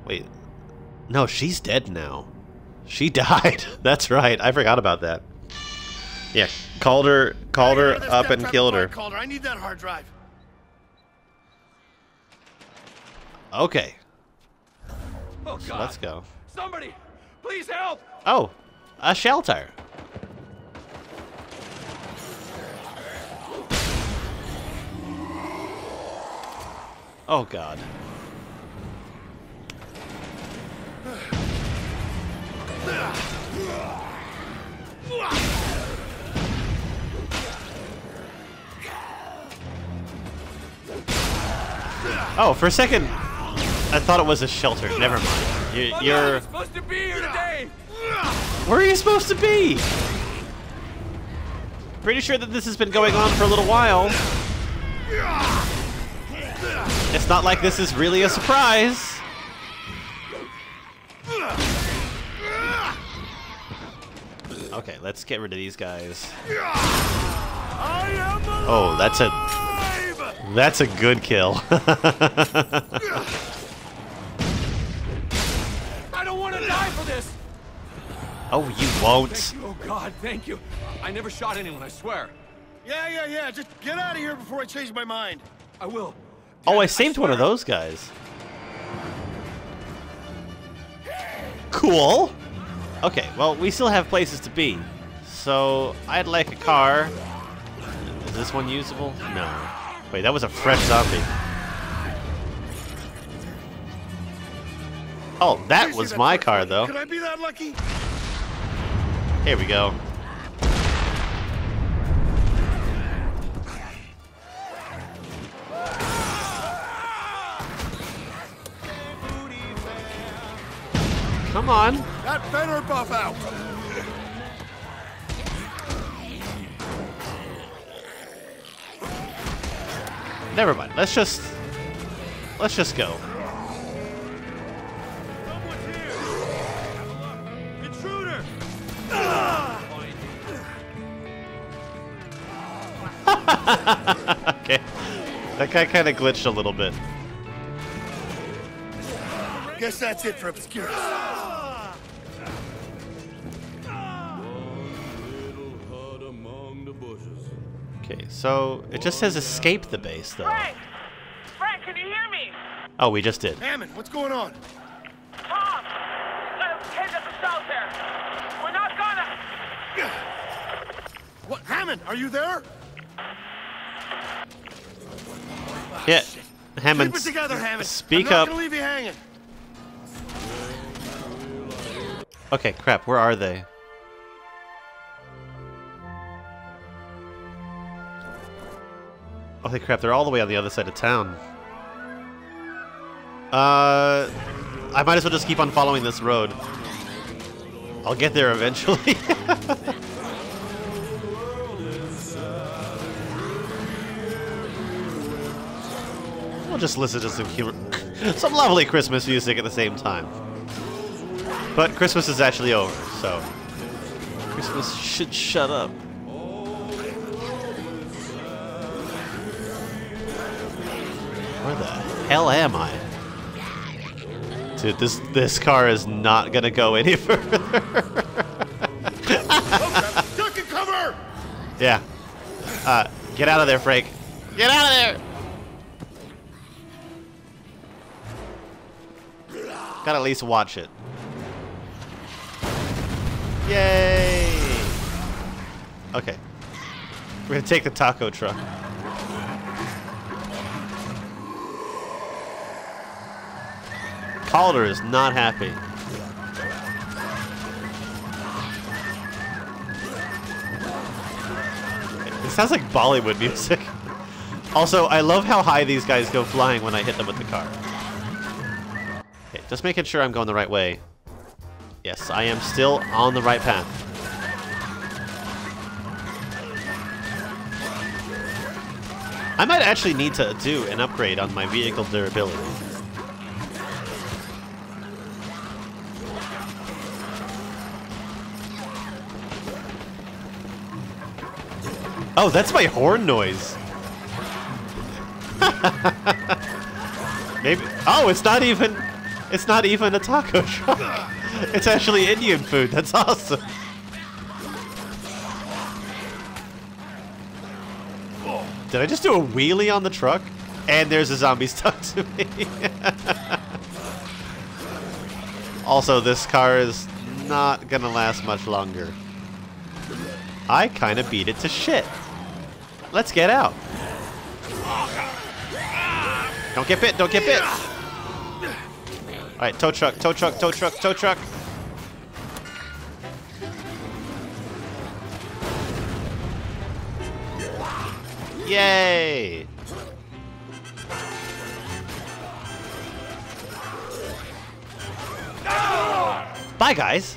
Wait. No, she's dead now. She died. That's right. I forgot about that. Yeah, called her up and killed her. I need that hard drive. Okay. Oh, So God. let's go. Somebody, please help! Oh, a shelter. Oh, God. Oh, for a second, I thought it was a shelter. Never mind. You're supposed to be here today! Where are you supposed to be? Pretty sure that this has been going on for a little while. It's not like this is really a surprise. Okay, let's get rid of these guys. Oh, that's a good kill. I don't want to die for this! Oh, you won't. Thank you, oh God, thank you. I never shot anyone, I swear. Yeah. Just get out of here before I change my mind. I will. Oh, I saved one of those guys. Cool. Okay, well, we still have places to be. So, I'd like a car. Is this one usable? No. Wait, that was a fresh zombie. Oh, that was my car, though. Could I be that lucky? Here we go. Come on. That better buff out. Never mind. Let's just go. Intruder. Okay. That guy kind of glitched a little bit. Guess that's it for obscurity. Okay, so it just says escape the base, though. Frank! Frank, can you hear me? Oh, we just did. Hammond, what's going on? Tom! Head to the south there. We're not gonna... What? Hammond, are you there? Yeah, Hammond. Keep it together, Hammond. Speak I'm up. not gonna leave you hanging. Okay, crap. Where are they? Holy crap! They're all the way on the other side of town. I might as well just keep on following this road. I'll get there eventually. We'll just listen to some lovely Christmas music at the same time. But Christmas is actually over, so Christmas should shut up. Where the hell am I? Dude, this car is not gonna go any further. Duck and cover! Yeah. Get out of there, Frank. Get out of there! Gotta at least watch it. Yay! Okay. We're gonna take the taco truck. Calder is not happy. It sounds like Bollywood music. Also, I love how high these guys go flying when I hit them with the car. Okay, just making sure I'm going the right way. Yes, I am still on the right path. I might actually need to do an upgrade on my vehicle durability. Oh, that's my horn noise. Maybe. Oh, it's not even It's not even a taco truck. It's actually Indian food. That's awesome. Did I just do a wheelie on the truck? And there's a zombie stuck to me. Also, this car is not gonna last much longer. I kind of beat it to shit. Let's get out. Don't get bit, don't get bit. Alright, tow truck, tow truck, tow truck, tow truck. Yay! Bye, guys.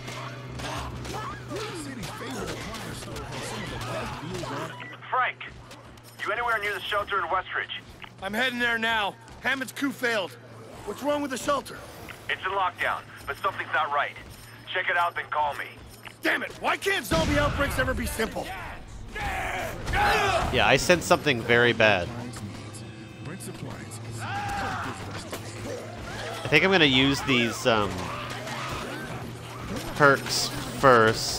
Frank, you anywhere near the shelter in Westridge? I'm heading there now. Hammond's coup failed. What's wrong with the shelter? It's in lockdown, but something's not right. Check it out, then call me. Damn it! Why can't zombie outbreaks ever be simple? Yeah, I sensed something very bad. I think I'm gonna use these perks first.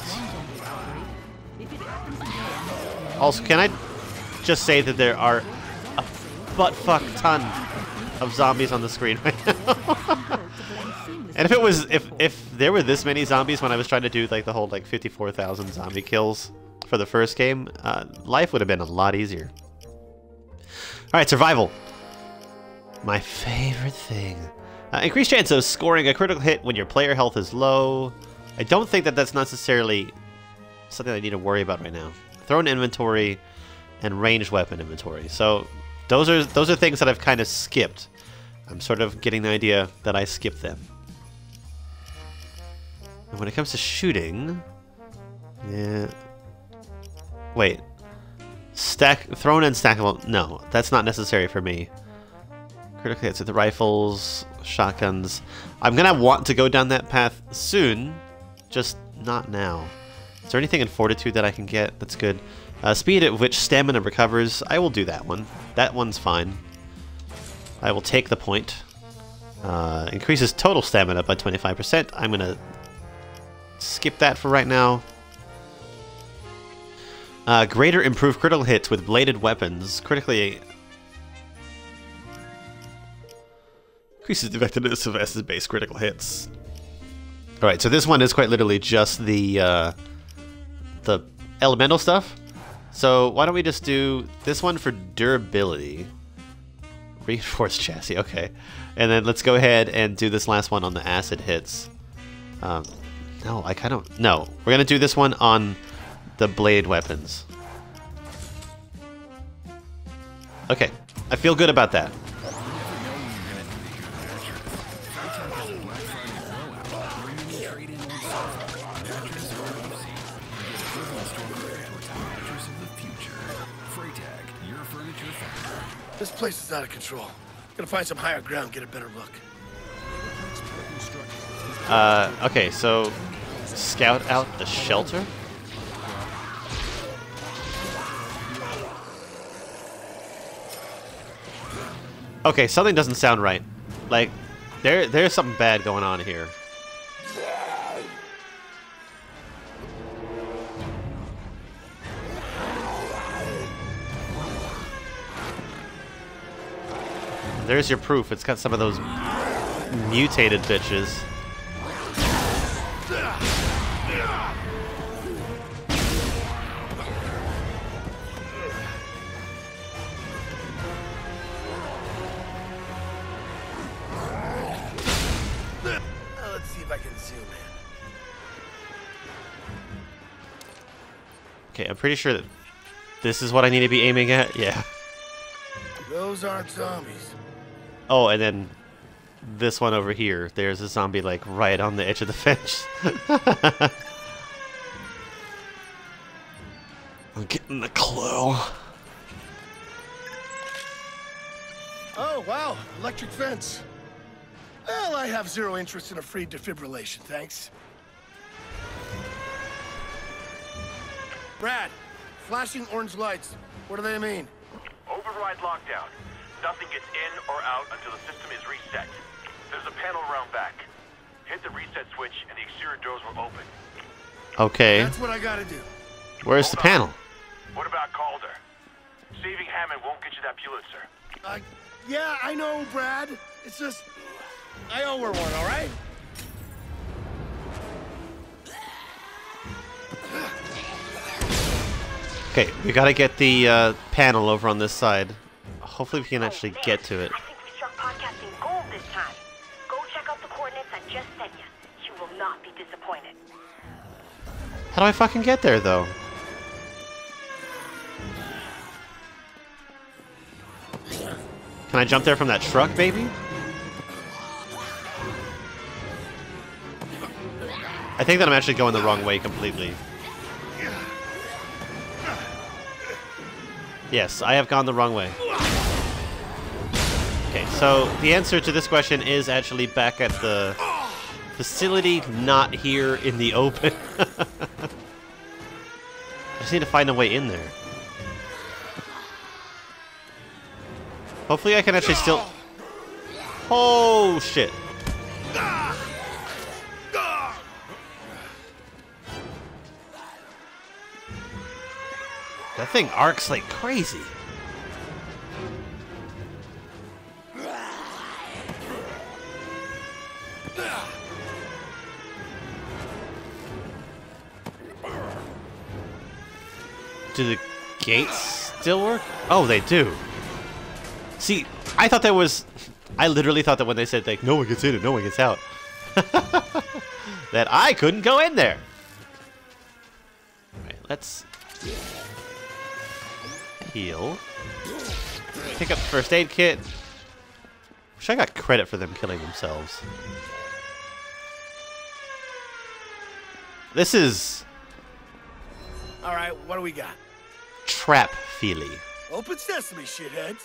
Also, can I just say that there are a butt-fuck ton of zombies on the screen right now? And if there were this many zombies when I was trying to do like the whole like 54,000 zombie kills for the first game, life would have been a lot easier. Alright, survival. My favorite thing. Increased chance of scoring a critical hit when your player health is low. I don't think that that's necessarily something I need to worry about right now. Thrown inventory and ranged weapon inventory. So those are things that I've kind of skipped. I'm sort of getting the idea that I skipped them. And when it comes to shooting, yeah. Wait. Thrown and stackable. No, that's not necessary for me. Critical hits with the rifles, shotguns. I'm gonna want to go down that path soon, just not now. Is there anything in fortitude that I can get? That's good. Speed at which stamina recovers. I will do that one. That one's fine. I will take the point. Increases total stamina by 25%. I'm gonna skip that for right now. Greater improved critical hits with bladed weapons. Critically increases the effectiveness of essence-based critical hits. Alright, so this one is quite literally just the elemental stuff. So why don't we just do this one for durability. Reinforced chassis, okay. And then let's go ahead and do this last one on the acid hits. No, I kind of... No, we're going to do this one on the blade weapons. Okay, I feel good about that. This place is out of control. Gotta find some higher ground, get a better look. Okay, so scout out the shelter. Okay, something doesn't sound right. Like, there's something bad going on here. There's your proof. It's got some of those mutated bitches. Let's see if I can zoom in. Okay, I'm pretty sure that this is what I need to be aiming at. Yeah. Those aren't zombies. Oh, and then this one over here. There's a zombie, like, right on the edge of the fence. I'm getting the clue. Oh, wow. Electric fence. Well, I have zero interest in a free defibrillation, thanks. Brad, flashing orange lights. What do they mean? Override lockdown. Nothing gets in or out until the system is reset. There's a panel around back. Hit the reset switch and the exterior doors will open. Okay. That's what I gotta do. Where's the panel? What about Calder? Saving Hammond won't get you that Pulitzer. Yeah, I know, Brad. It's just... I owe her one, all right? Okay, we gotta get the panel over on this side. Hopefully we can actually get to it. I think we struck podcasting gold this time. Go check out the coordinates I just sent you. You will not be disappointed. How do I fucking get there, though? Can I jump there from that truck, baby? I think that I'm actually going the wrong way completely. Yes, I have gone the wrong way. Okay, so the answer to this question is actually back at the facility, not here in the open. I just need to find a way in there. Hopefully I can actually still... Oh, shit. That thing arcs like crazy. Do the gates still work? Oh, they do. See, I thought that was... I literally thought that when they said, like, no one gets in and no one gets out, that I couldn't go in there. Alright, let's... heal. Pick up the first aid kit. Wish I got credit for them killing themselves. This is... All right, what do we got? Trap feely. Open sesame, shitheads.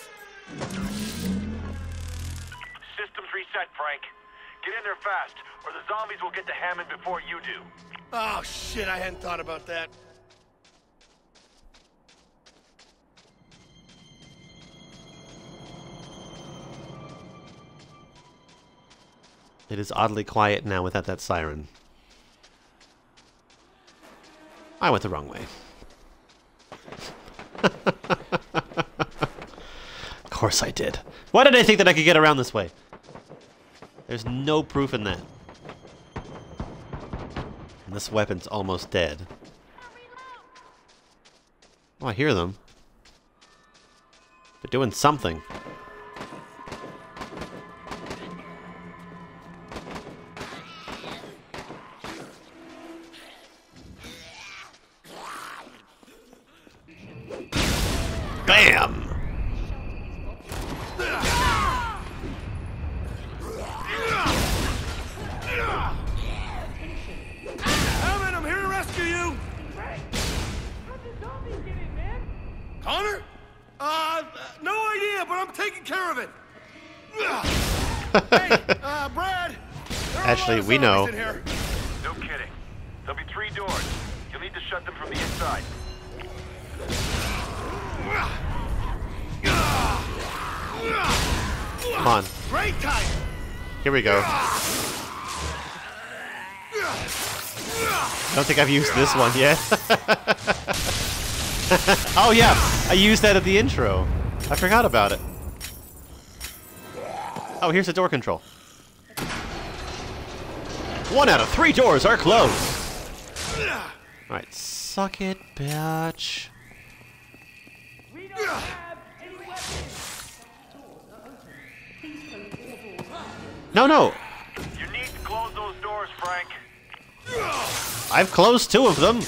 Systems reset, Frank. Get in there fast, or the zombies will get to Hammond before you do. Oh, shit, I hadn't thought about that. It is oddly quiet now without that siren. I went the wrong way. Of course I did. Why did I think that I could get around this way? There's no proof in that. And this weapon's almost dead. Oh, I hear them. They're doing something. Bam! Hammond, I'm here to rescue you! Connor? No idea, but I'm taking care of it. Hey, Brad. there are Actually, a lot of we know. zombies in here. No kidding. There'll be 3 doors. You'll need to shut them from the inside. Come on. Great time. Here we go. I don't think I've used this one yet. Oh yeah, I used that at the intro. I forgot about it. Oh, here's the door control. 1 out of 3 doors are closed. Alright, suck it, bitch. We don't have any weapons. No, no. You need to close those doors, Frank. I've closed 2 of them.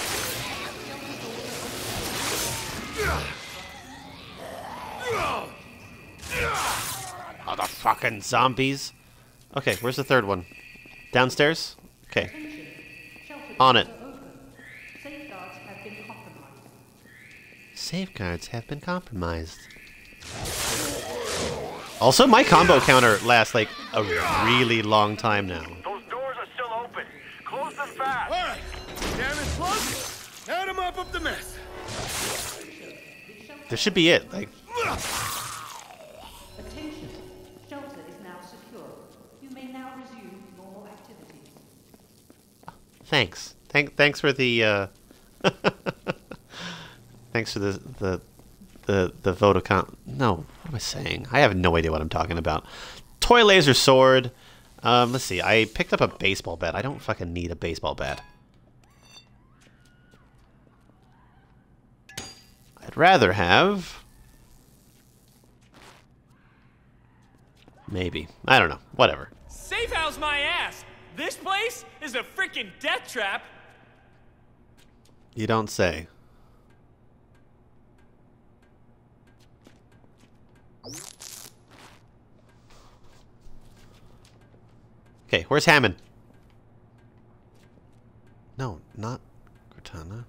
Oh, the fucking zombies. Okay, where's the 3rd one? Downstairs? Okay. On it. Safeguards have been compromised. Safeguards have been compromised. Also, my combo counter lasts like a really long time now. Those doors are still open. Close them fast. All right. Damn it, plug. Now to mop up the mess. This should be it. Like, Attention. Shelter is now secure. You may Thanks. Thanks for the thanks for the vote account. No, what am I saying? I have no idea what I'm talking about. Toy laser sword. Let's see. I picked up a baseball bat. I don't fucking need a baseball bat. I'd rather have... Maybe. I don't know. Whatever. Safe house my ass! This place is a freaking death trap! You don't say. Okay, where's Hammond? No, not Cortana.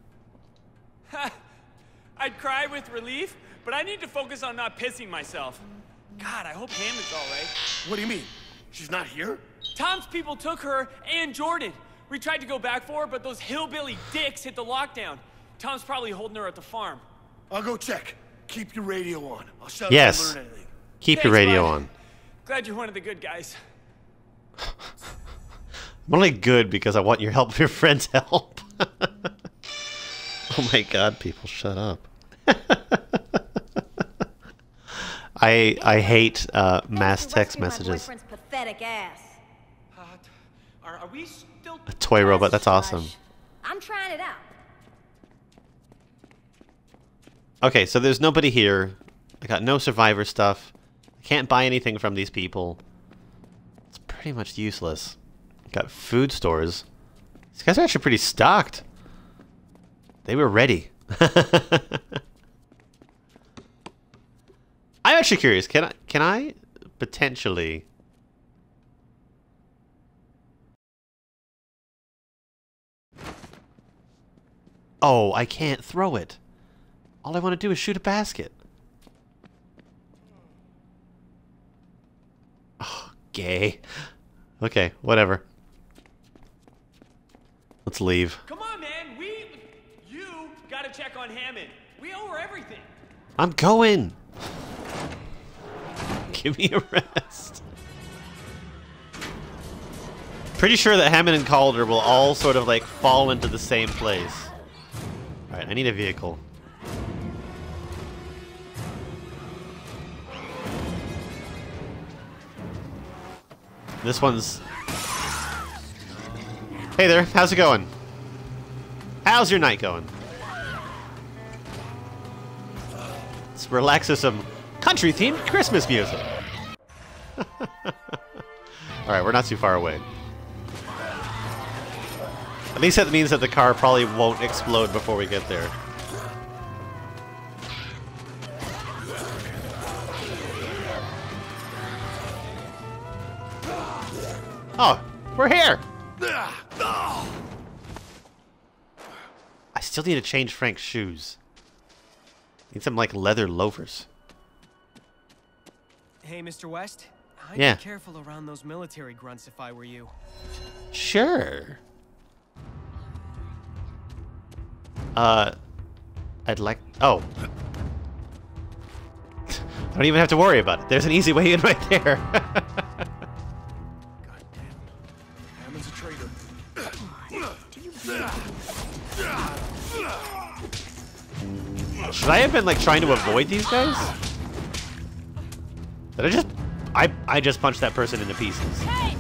I'd cry with relief, but I need to focus on not pissing myself. God, I hope Hammond's alright. What do you mean? She's not here? Tom's people took her and Jordan. We tried to go back for her, but those hillbilly dicks hit the lockdown. Tom's probably holding her at the farm. I'll go check. Keep your radio on. I'll shout Yes. if I learn anything. Keep your radio bud. on. Glad you're one of the good guys. I'm only good because I want your help, your friend's help. Oh my god, people, shut up. I hate mass text messages. Pathetic ass. Are we still... A toy robot, that's awesome. I'm trying it out. Okay, so there's nobody here. I got no survivor stuff. I can't buy anything from these people. It's pretty much useless. Got food stores. These guys are actually pretty stocked. They were ready. I'm actually curious. Can I potentially... Oh, I can't throw it. All I want to do is shoot a basket. Oh, gay. Okay, whatever. Let's leave. Come on, man. You gotta check on Hammond. We owe her everything. I'm going. Give me a rest. Pretty sure that Hammond and Calder will all sort of like fall into the same place. Alright, I need a vehicle. This one's... Hey there, how's it going? How's your night going? Let's relax with some country-themed Christmas music. Alright, we're not too far away. At least that means that the car probably won't explode before we get there. Oh, we're here! I still need to change Frank's shoes. Need some, like, leather loafers. Hey, Mr. West. I'd Yeah. be careful around those military grunts if I were you. Sure. I'd like... Oh. I don't even have to worry about it. There's an easy way in right there. Hammond's a traitor. Should I have been, like, trying to avoid these guys? Did I just... I just punched that person into pieces. Hey!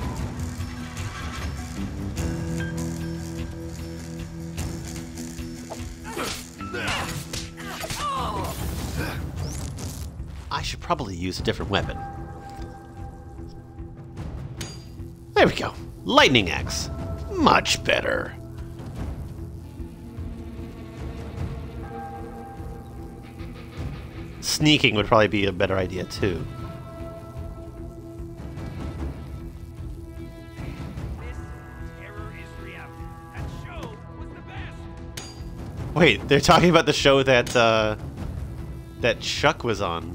I should probably use a different weapon. There we go. Lightning axe. Much better. Sneaking would probably be a better idea, too. Wait, they're talking about the show that, that Chuck was on.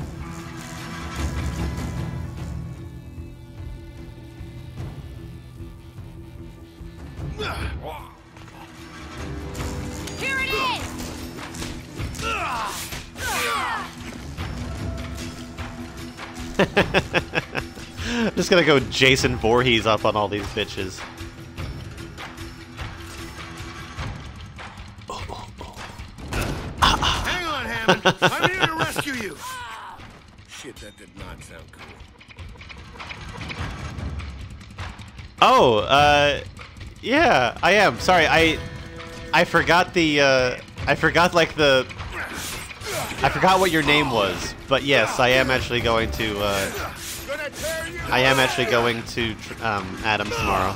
Here it is! Just gonna go Jason Voorhees up on all these bitches. Hammond. I'm here to rescue you. Shit, that did not sound cool. Oh, yeah, I am. Sorry, I forgot the, I forgot what your name was. But yes, I am actually going to, Adams tomorrow.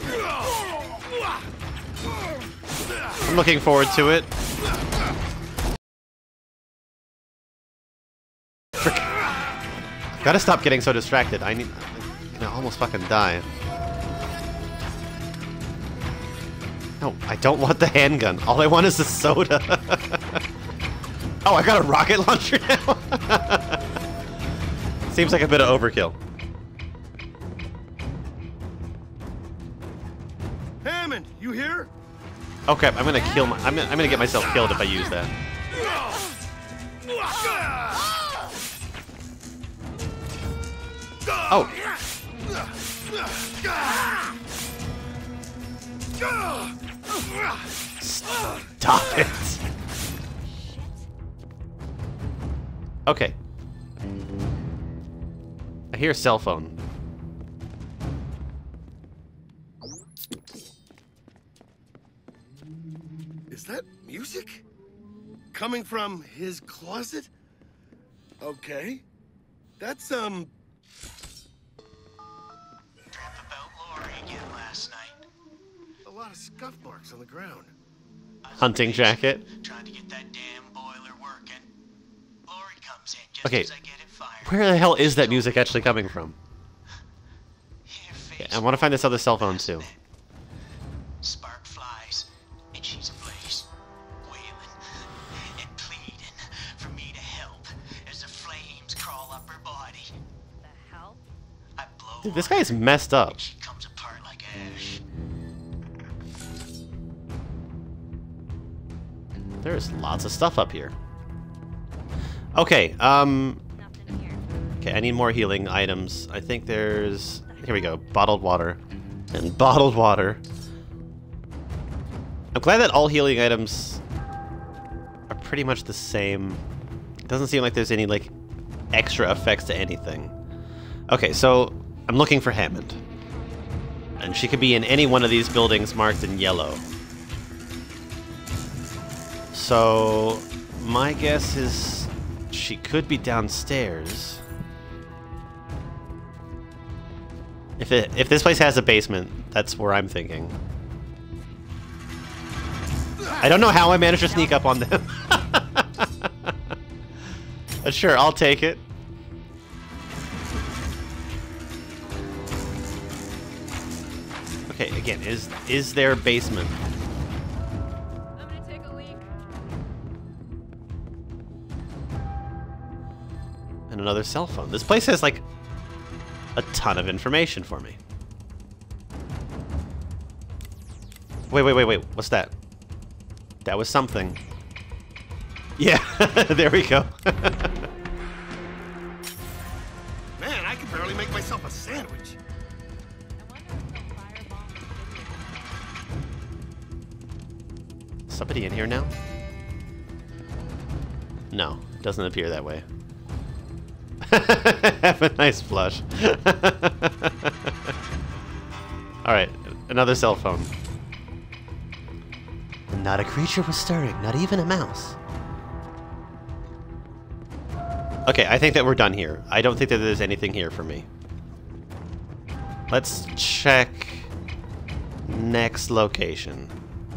I'm looking forward to it. Gotta stop getting so distracted. I'm gonna almost fucking die. No, I don't want the handgun. All I want is the soda. Oh, I got a rocket launcher now? Seems like a bit of overkill. Hammond, you here? Oh crap, I'm gonna kill my... I'm gonna get myself killed if I use that. Oh! Stop it! Okay. I hear a cell phone. Is that music? Coming from his closet? Okay. That's, About Lori again last night. a lot of scuff marks on the ground. Hunting jacket. Trying to get that damn boiler working. Lori comes in just Okay, as I get it fired. where the hell is that music actually coming from? Here, I want to find this other cell phone too. Spark flies, and she's ablaze, wailing and pleading for me to help as the flames crawl up her body. The hell? I blow Dude, this on guy's her, messed up. and she comes apart like ash. There's lots of stuff up here. Okay, Nothing here. okay, I need more healing items. I think there's... Here we go, bottled water. And bottled water. I'm glad that all healing items are pretty much the same. It doesn't seem like there's any, like, extra effects to anything. Okay, so I'm looking for Hammond. And she could be in any one of these buildings marked in yellow. So, my guess is she could be downstairs. If this place has a basement, that's where I'm thinking. I don't know how I managed to sneak up on them. But sure, I'll take it. Okay, again, is there a basement? I'm gonna take a leak. And another cell phone. This place has, like, a ton of information for me. Wait. What's that? That was something. Yeah, there we go. Man, I can barely make myself a sandwich. I wonder if they'll firebomb the video. Somebody in here now? No, doesn't appear that way. Have a nice flush. Alright, another cell phone. Not a creature was stirring, not even a mouse. Okay, I think that we're done here. I don't think that there's anything here for me. Let's check next location.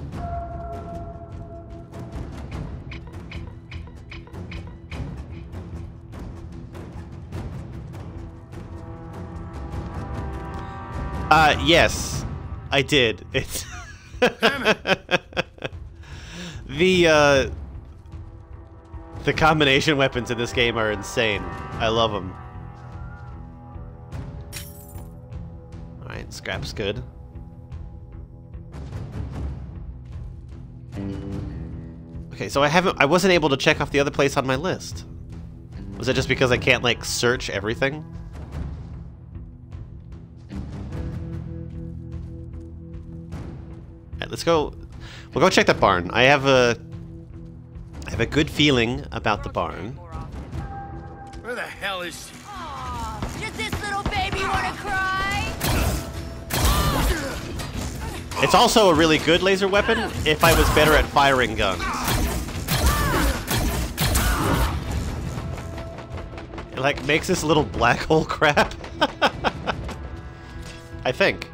Yes, I did. It's the combination weapons in this game are insane. I love them. All right, scrap's good. Okay, so I wasn't able to check off the other place on my list. Was it just because I can't, like, search everything? Alright, let's go. We'll go check that barn. I have a have a good feeling about the barn. Where the hell is she? Aw, does this little baby want to cry? It's also a really good laser weapon if I was better at firing guns. It like makes this little black hole crap. I think.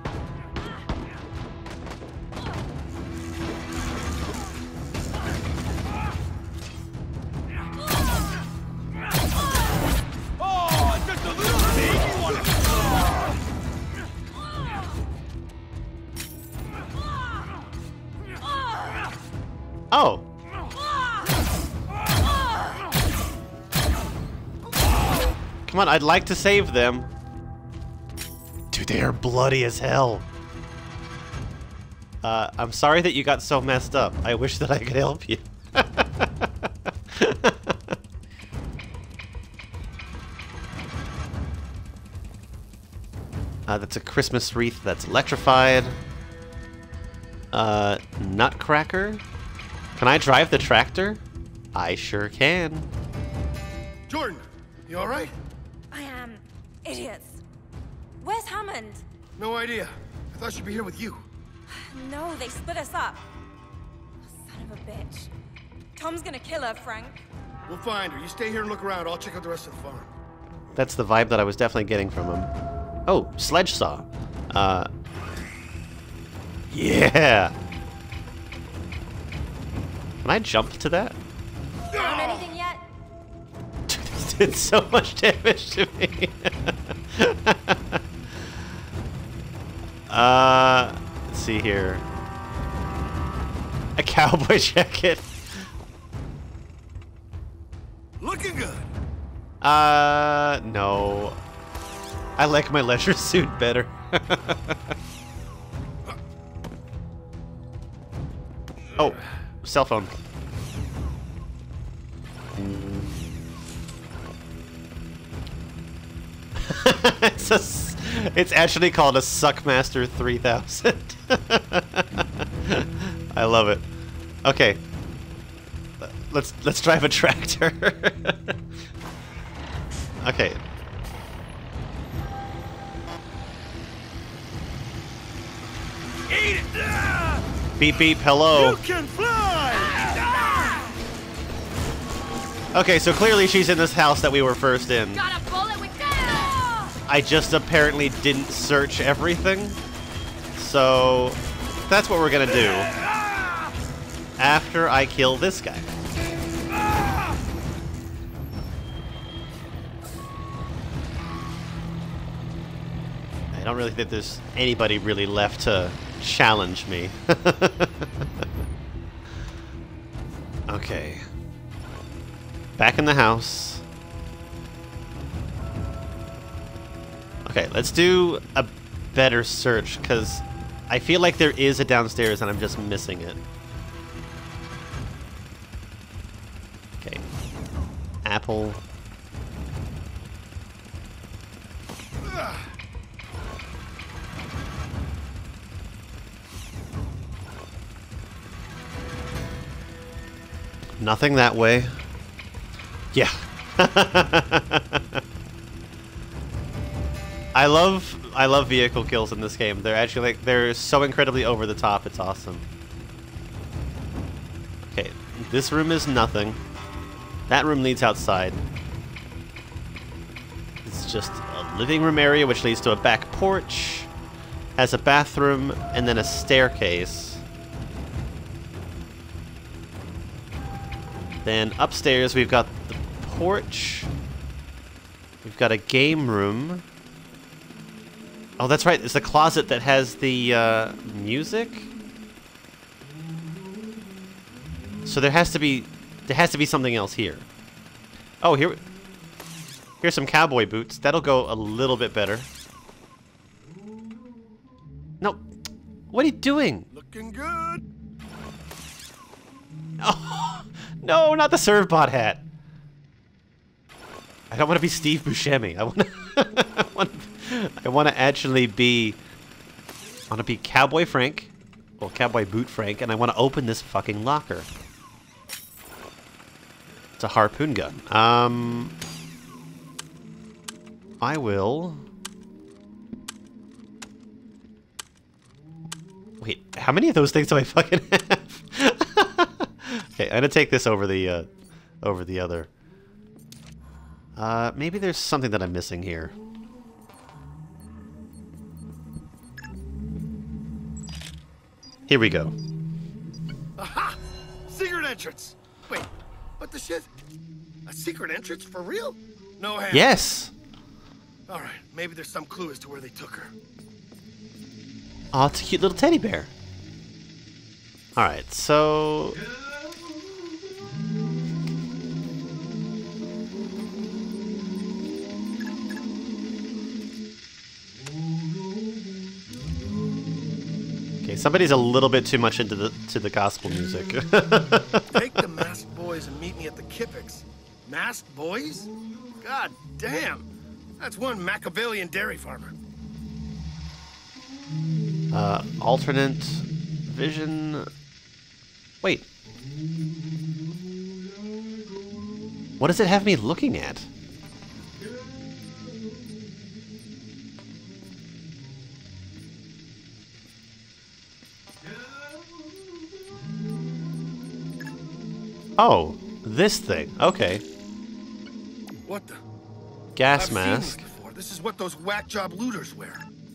Oh, just a little baby one. Oh. Come on, I'd like to save them. Dude, they are bloody as hell. I'm sorry that you got so messed up. I wish that I could help you. That's a Christmas wreath that's electrified. Nutcracker? Can I drive the tractor? I sure can. Jordan, you all right? I am. Idiots. Where's Hammond? No idea. I thought she'd be here with you. No, they split us up. Son of a bitch. Tom's gonna kill her, Frank. We'll find her. You stay here and look around. I'll check out the rest of the farm. That's the vibe that I was definitely getting from him. Oh, sledge saw. Yeah. Can I jump to that? Found anything yet? Dude, this did so much damage to me. Let's see here. A cowboy jacket. Looking good. No. I like my leisure suit better. Oh, cell phone. It's actually called a Suckmaster 3000. I love it. Okay. Let's drive a tractor. Okay. Eat it! Beep beep, hello. You can fly! Okay, so clearly she's in this house that we were first in. Got a bullet with I just apparently didn't search everything. So that's what we're gonna do after I kill this guy. I don't really think there's anybody really left to challenge me. Okay. Back in the house. Okay, let's do a better search, because I feel like there is a downstairs and I'm just missing it. Okay. Apple. Nothing that way. Yeah. I love vehicle kills in this game. They're actually they're so incredibly over the top. It's awesome. Okay, this room is nothing. That room leads outside. It's just a living room area which leads to a back porch, has a bathroom, and then a staircase. Then upstairs we've got the porch. We've got a game room. Oh, that's right. It's the closet that has the music. So there has to be something else here. Oh, here's some cowboy boots. That'll go a little bit better. No, what are you doing? Looking good. Oh, no, not the Servbot hat. I don't want to be Steve Buscemi. I want to actually be. I want to be Cowboy Frank, well, Cowboy Boot Frank, and I want to open this fucking locker. It's a harpoon gun. I will... Wait, how many of those things do I fucking have? Okay, I'm gonna take this over the other. Maybe there's something that I'm missing here. Here we go. Aha! Secret entrance! Wait, what the shit? A secret entrance for real? No hand. Yes! Alright, maybe there's some clue as to where they took her. Oh, it's a cute little teddy bear. Alright, so... Okay, somebody's a little bit too much into the gospel music. Take the masked boys and meet me at the Kippiks. Masked boys? God damn! That's one Machiavellian dairy farmer. Alternate vision... Wait. What does it have me looking at? Oh, this thing. Okay. What the? Gas I've mask. seen this before. This is what those whack job looters wear.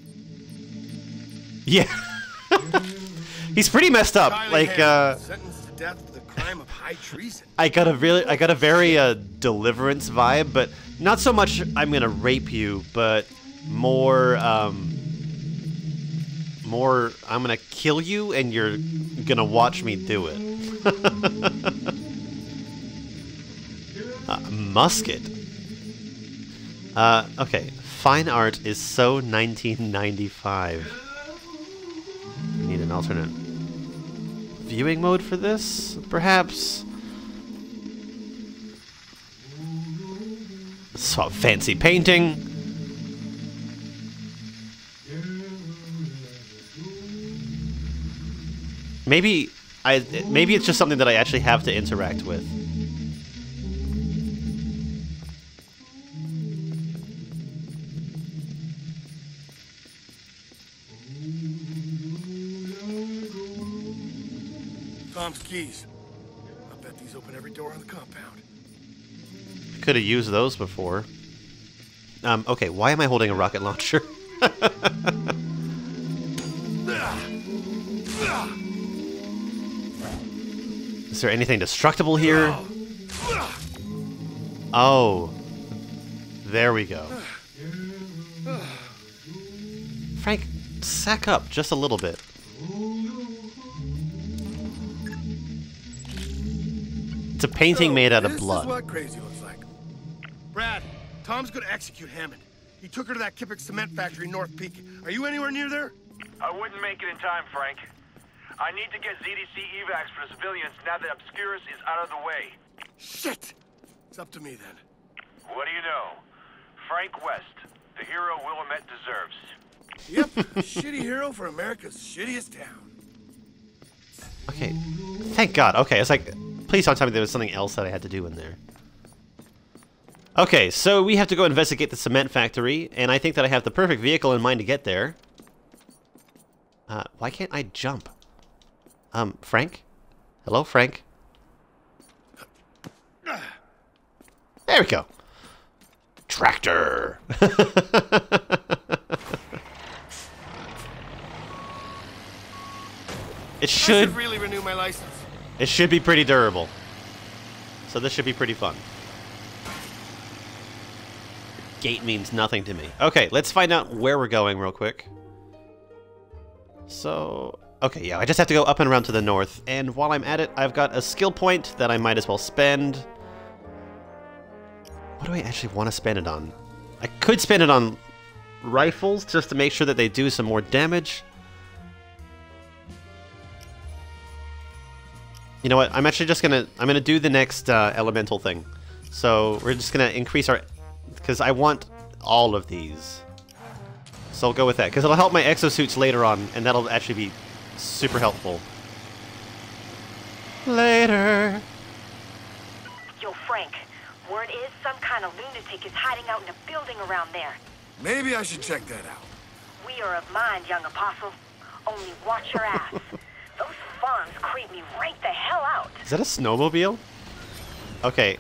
Yeah. He's pretty messed up. Kylie Like, Ham, sentenced to death for the crime of high treason. I got a very Deliverance vibe, but not so much I'm gonna rape you, but more I'm gonna kill you and you're gonna watch me do it. Musket. Okay. Fine art is so 1995. We need an alternate viewing mode for this, perhaps? So fancy painting. Maybe it's just something that I actually have to interact with. Tom's keys. I bet these open every door on the compound. Could have used those before. Okay, why am I holding a rocket launcher? Is there anything destructible here? Oh. There we go. Frank, sack up just a little bit. It's a painting made out of blood. This is what crazy looks like. Brad, Tom's gonna execute Hammond. He took her to that Kippik cement factory in North Peak. Are you anywhere near there? I wouldn't make it in time, Frank. I need to get ZDC evacs for the civilians now that Obscurus is out of the way. Shit! It's up to me then. What do you know? Frank West, the hero Willamette deserves. Yep, shitty hero for America's shittiest town. Okay, thank God. Okay, it's like, please don't tell me there was something else that I had to do in there. Okay, so we have to go investigate the cement factory, and I think that I have the perfect vehicle in mind to get there. Why can't I jump? Frank? Hello, Frank? There we go. Tractor! It should really renew my license. It should be pretty durable. So this should be pretty fun. Gate means nothing to me. Okay, let's find out where we're going real quick. So, okay, yeah, I just have to go up and around to the north. And while I'm at it, I've got a skill point that I might as well spend. What do I actually want to spend it on? I could spend it on rifles just to make sure that they do some more damage. You know what? I'm actually just gonna do the next elemental thing. So we're just gonna increase our, because I want all of these. So I'll go with that because it'll help my exosuits later on, and that'll actually be super helpful. Later. Yo, Frank. Word is some kind of lunatic is hiding out in a building around there. Maybe I should check that out. We are of mind, young apostle. Only watch your ass. Those farms creep me right the hell out. Is that a snowmobile? Okay.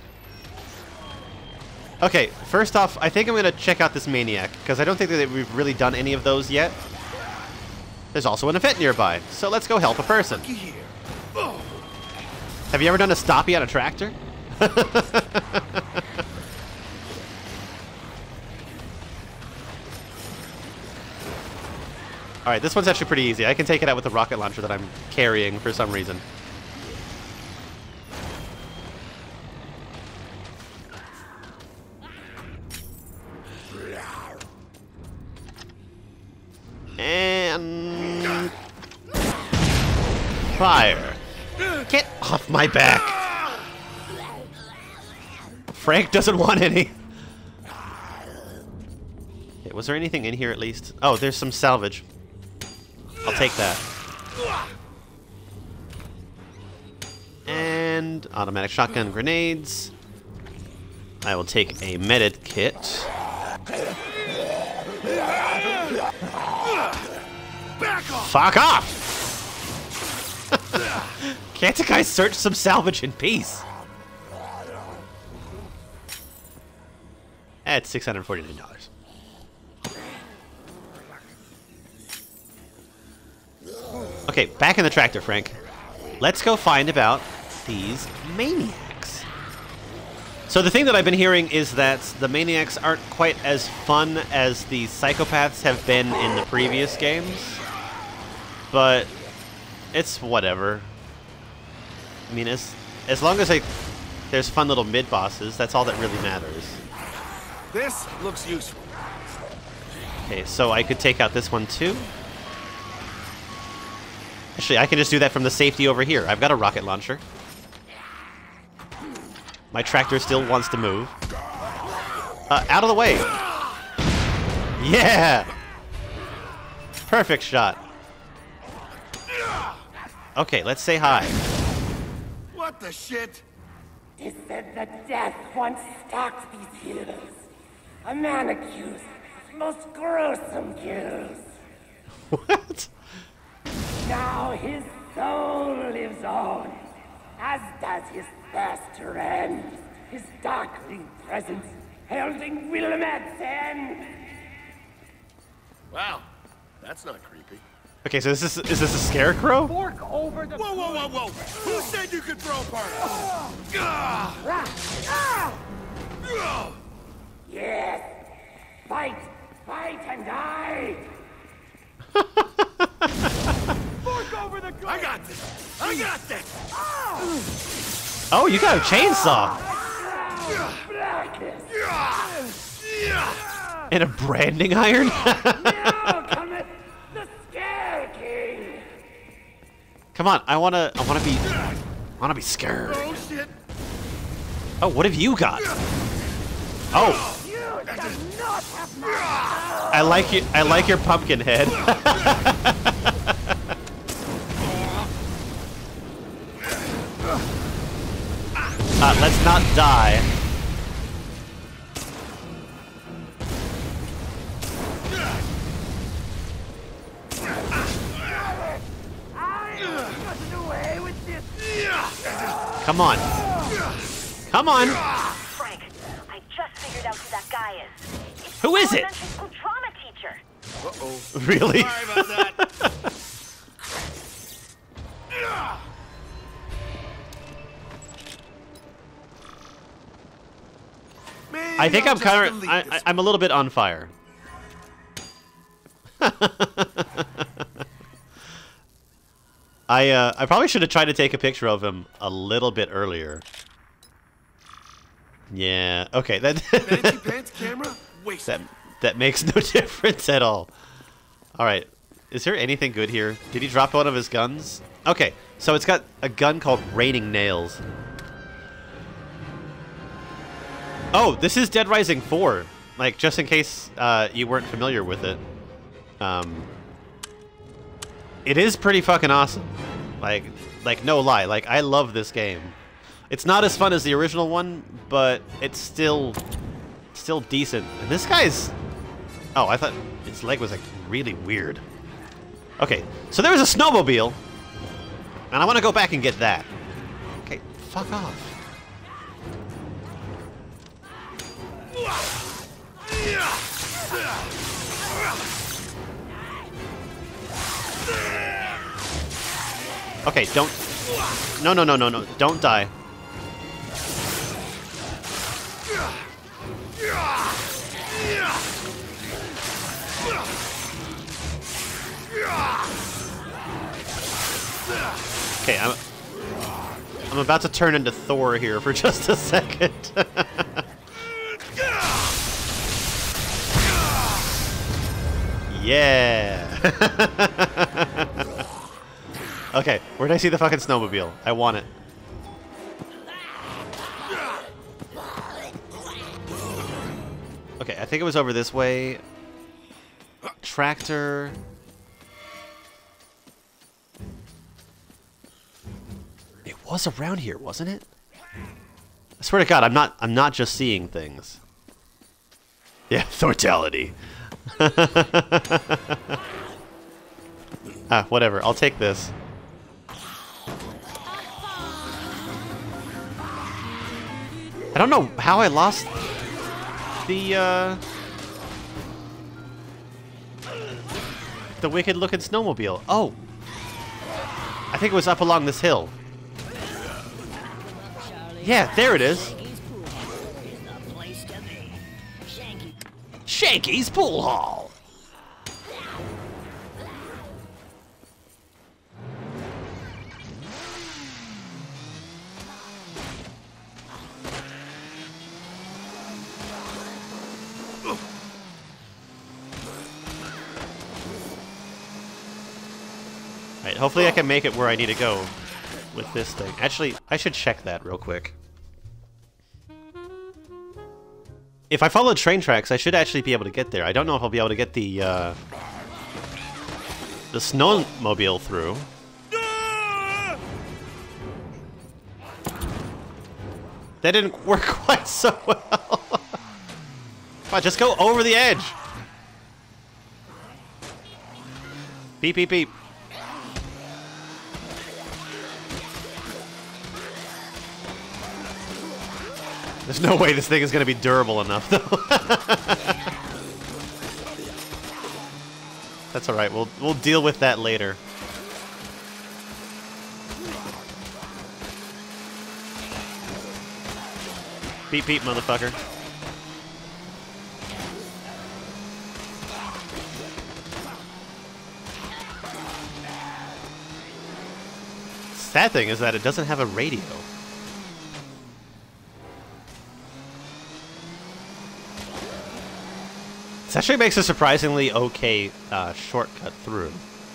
Okay, first off, I think I'm going to check out this maniac, because I don't think that we've really done any of those yet. There's also an event nearby, so let's go help a person. Have you ever done a stoppie on a tractor? Alright, this one's actually pretty easy. I can take it out with the rocket launcher that I'm carrying for some reason. And... fire. Get off my back! Frank doesn't want any. Okay, was there anything in here at least? Oh, there's some salvage. I'll take that. And automatic shotgun grenades. I will take a medit kit. Fuck off! Can't a guy search some salvage in peace? At $649. Okay, back in the tractor, Frank. Let's go find about these maniacs. So the thing that I've been hearing is that the maniacs aren't quite as fun as the psychopaths have been in the previous games. But it's whatever. I mean, as long as there's fun little mid-bosses, that's all that really matters. This looks useful. Okay, so I could take out this one too. Actually, I can just do that from the safety over here. I've got a rocket launcher. My tractor still wants to move. Out of the way. Yeah! Perfect shot. Okay, let's say hi. What the shit? It said that death once stalked these hills. A man accused of most gruesome kills. What? Now his soul lives on, as does his thirst to rend, his darkening presence heralding Willamette's end. Wow, that's not creepy. Okay, so is this a scarecrow? Fork over the... Whoa, whoa, whoa, whoa! Who said you could throw parties? Yes, fight, fight and die. Fork over the gun. I got this. I got this. Oh, you got a chainsaw. And a branding iron? Now cometh the Scare King. Come on, I wanna be scared. Oh shit. Oh, what have you got? Oh. You does not have my... I like your pumpkin head. Let's not die. Come on. Come on. Frank, I just figured out who that guy is. It's Who is it? elementary school trauma teacher. Uh-oh. Really? Sorry about that. Maybe I think I'll I'm just kind delete of... this I'm a little bit on fire. I probably should have tried to take a picture of him a little bit earlier. Yeah, okay. Fancy pants camera? Wasted. That makes no difference at all. Alright. Is there anything good here? Did he drop one of his guns? Okay, so it's got a gun called Raining Nails. Oh, this is Dead Rising 4. Like, just in case you weren't familiar with it. It is pretty fucking awesome. Like no lie. Like, I love this game. It's not as fun as the original one, but it's still decent. And this guy's... Oh, I thought his leg was like really weird. Okay, so there's a snowmobile, and I want to go back and get that. Okay, fuck off. Okay, don't... No, don't die. Okay, I'm about to turn into Thor here for just a second. Yeah. Okay, where did I see the fucking snowmobile? I want it. Okay, I think it was over this way. Tractor. It was around here, wasn't it? I swear to God, I'm not just seeing things. Yeah, Thortality. Ah, whatever. I'll take this. I don't know how I lost the wicked-looking snowmobile. Oh! I think it was up along this hill. Yeah, there it is. Shanky's Pool Hall. Alright, hopefully I can make it where I need to go with this thing. Actually, I should check that real quick. If I follow train tracks, I should actually be able to get there. I don't know if I'll be able to get the snowmobile through. That didn't work quite so well. Come on, just go over the edge. Beep, beep, beep. There's no way this thing is going to be durable enough, though. That's all right. We'll deal with that later. Beep, beep, motherfucker. Sad thing is that it doesn't have a radio. This actually makes a surprisingly okay shortcut through.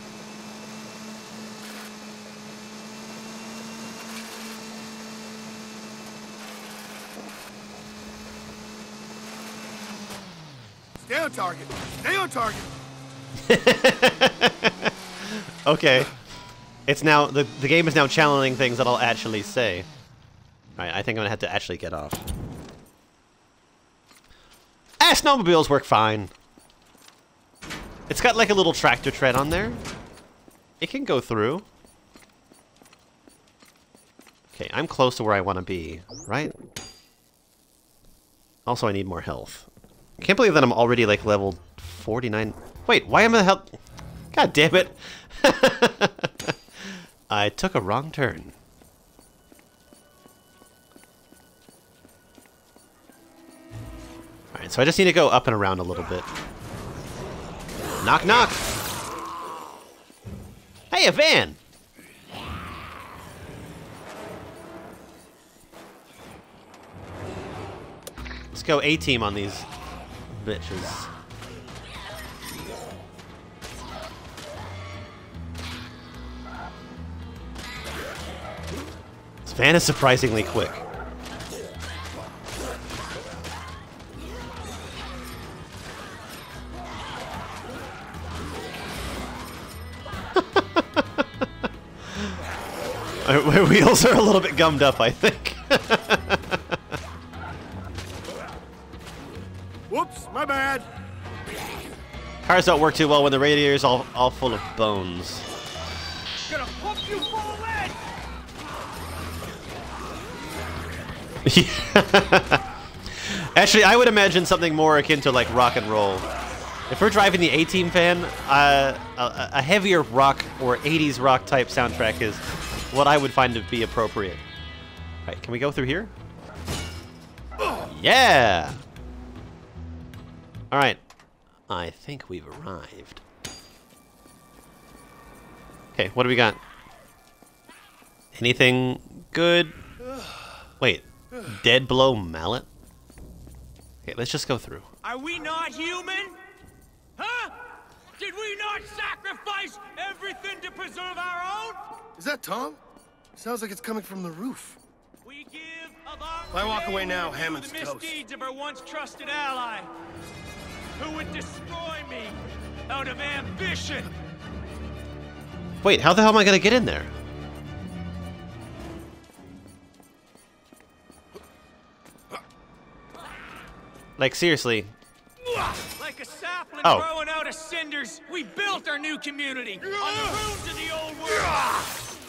Stay on target. Stay on target. Okay. It's now the game is now channeling things that I'll actually say. Alright, I think I'm gonna have to actually get off. Ah, snowmobiles work fine. It's got like a little tractor tread on there. It can go through. Okay, I'm close to where I want to be, right? Also, I need more health. I can't believe that I'm already like level 49. Wait, why am I health? God damn it. I took a wrong turn. Alright, so I just need to go up and around a little bit. Knock, knock! Hey, a van! Let's go A-team on these bitches. This van is surprisingly quick. My wheels are a little bit gummed up, I think. Cars don't work too well when the radiator's all full of bones. Gonna pump you full of lead! Actually, I would imagine something more akin to like rock and roll. If we're driving the A-Team fan, a heavier rock or 80s rock type soundtrack is what I would find to be appropriate. All right, can we go through here? Yeah! All right, I think we've arrived. Okay, what do we got? Anything good? Wait, dead below mallet? Okay, let's just go through. Are we not human? Huh? Did we not sacrifice everything to preserve our own? Is that Tom? Sounds like it's coming from the roof. We give of our If I walk away now, the Hammond's toast. misdeeds of our once trusted ally, who would destroy me out of ambition. Wait, how the hell am I gonna get in there? Like, seriously. Like a sapling Oh. growing out of cinders, we built our new community on the ruins of the old world.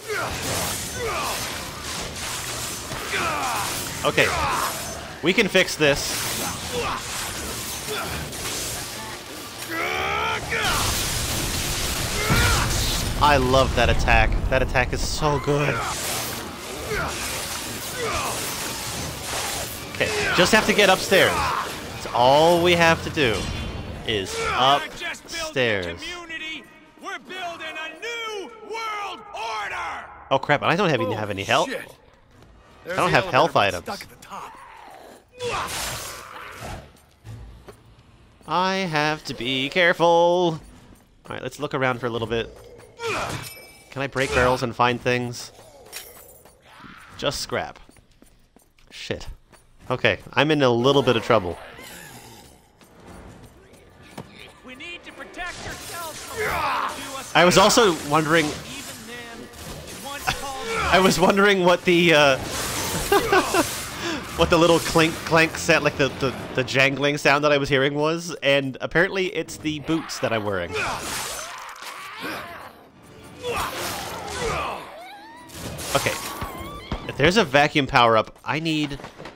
Okay. We can fix this. I love that attack. That attack is so good. Okay, just have to get upstairs. That's all we have to do is upstairs. We're building a new world order. Oh crap, I don't even have any health. Shit. I don't have health items. Stuck at the top. I have to be careful. Alright, let's look around for a little bit. Can I break barrels and find things? Just scrap. Shit. Okay, I'm in a little bit of trouble. We need to protect ourselves from what they do us. I was also wondering... Even then, it once called I was wondering what the, what the little clink clank sound, like the jangling sound that I was hearing was, and apparently it's the boots that I'm wearing. Okay. If there's a vacuum power-up, I need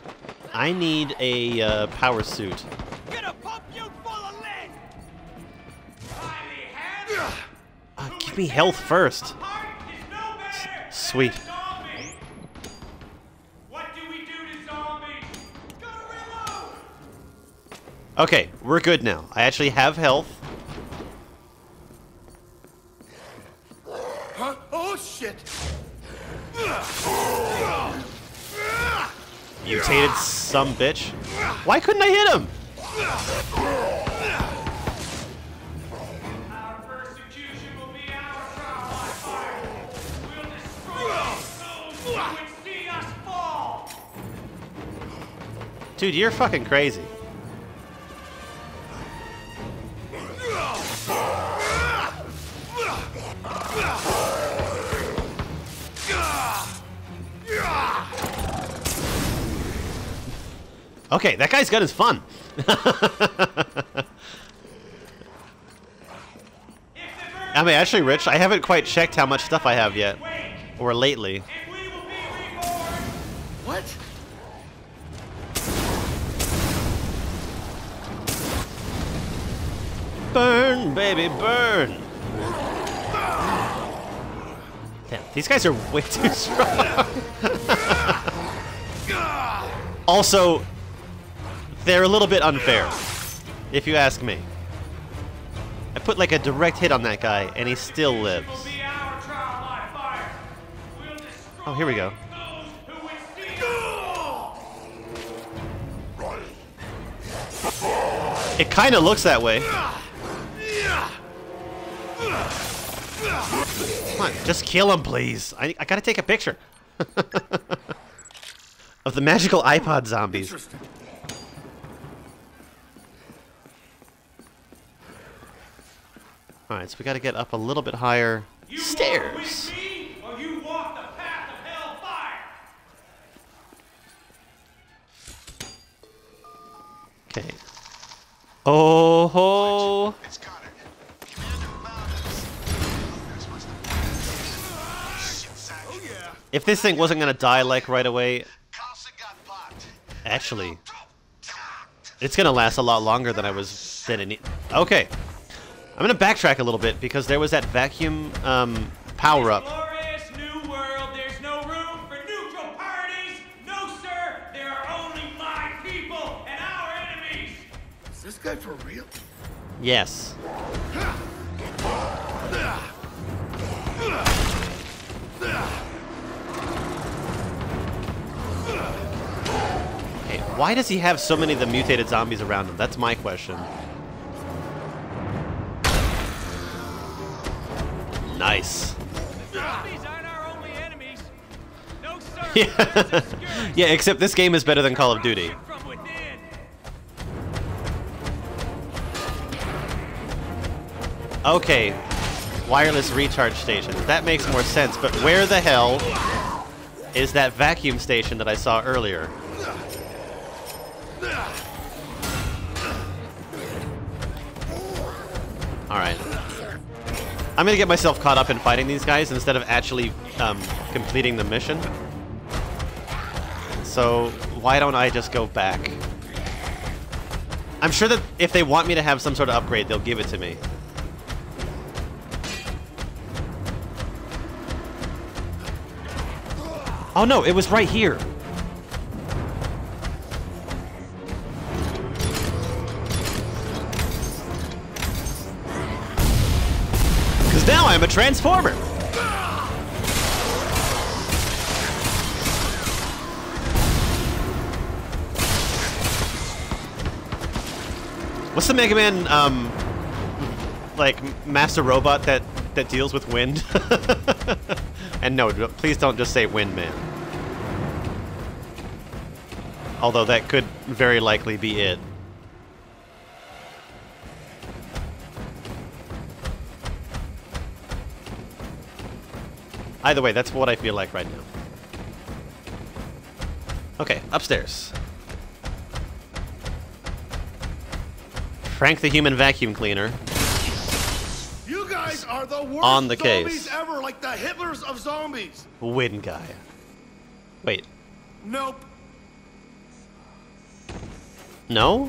a power suit. gonna pump you full of lead. Give me health first. Sweet. What do we do to zombies? Gotta reload. Okay, we're good now. I actually have health. Huh? Oh shit! Mutated some bitch. Why couldn't I hit him? Our persecution will be our trial by fire. We'll destroy those who would see us fall. Dude, you're fucking crazy. Okay, that guy's gun is fun. I mean, actually, Rich, I haven't quite checked how much stuff I have yet. Or lately. What? Burn, baby, burn! Damn, these guys are way too strong. Also, they're a little bit unfair, if you ask me. I put like a direct hit on that guy, and he still lives. Oh, here we go. It kind of looks that way. Come on, just kill him, please. I gotta take a picture. Of the magical iPod zombies. Alright, so we gotta get up a little bit higher. Stairs! Or you walk the path of hellfire. Okay. Oh ho! It's Connor. If this thing wasn't gonna die like right away, actually, it's gonna last a lot longer than I was than okay. I'm gonna backtrack a little bit because there was that vacuum power up. Glorious new world. There's no room for neutral parties. No, sir. There are only my people and our enemies. Is this guy for real? Yes. Okay, why does he have so many of the mutated zombies around him? That's my question. Nice. Zombies aren't our only enemies. No, sir. Yeah. Yeah, except this game is better than Call of Duty. From within. Okay, wireless recharge stations. That makes more sense, but where the hell is that vacuum station that I saw earlier? Alright. I'm gonna get myself caught up in fighting these guys instead of actually completing the mission. So, why don't I just go back? I'm sure that if they want me to have some sort of upgrade, they'll give it to me. Oh no, it was right here. Because now I'm a transformer. What's the Mega Man, like, master robot that deals with wind? And no, please don't just say Wind Man. Although that could very likely be it. Either way, that's what I feel like right now. Okay, upstairs. Frank the Human Vacuum Cleaner. You guys are the worst On the zombies case. ever, like the Hitlers of zombies. Wind guy. Wait. Nope. No?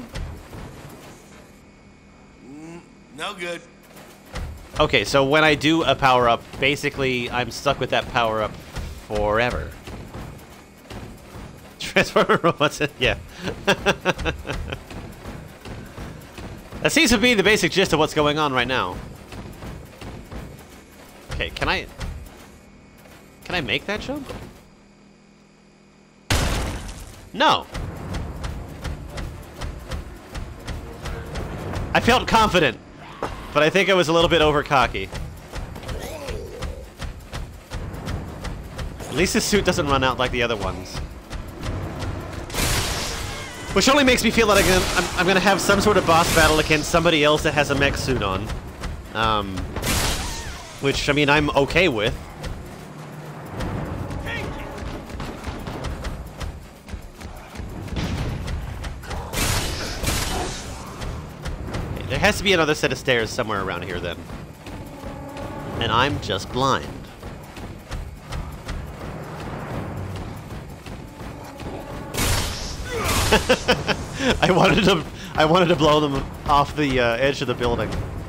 No good. Okay, so when I do a power-up, basically I'm stuck with that power-up forever. Transformer robots, yeah. That seems to be the basic gist of what's going on right now. Okay, can I make that jump? No. I felt confident, but I think I was a little bit over cocky. At least his suit doesn't run out like the other ones. Which only makes me feel that I'm gonna have some sort of boss battle against somebody else that has a mech suit on. Which, I mean, I'm okay with. Okay, there has to be another set of stairs somewhere around here then. And I'm just blind. I wanted to blow them off the edge of the building.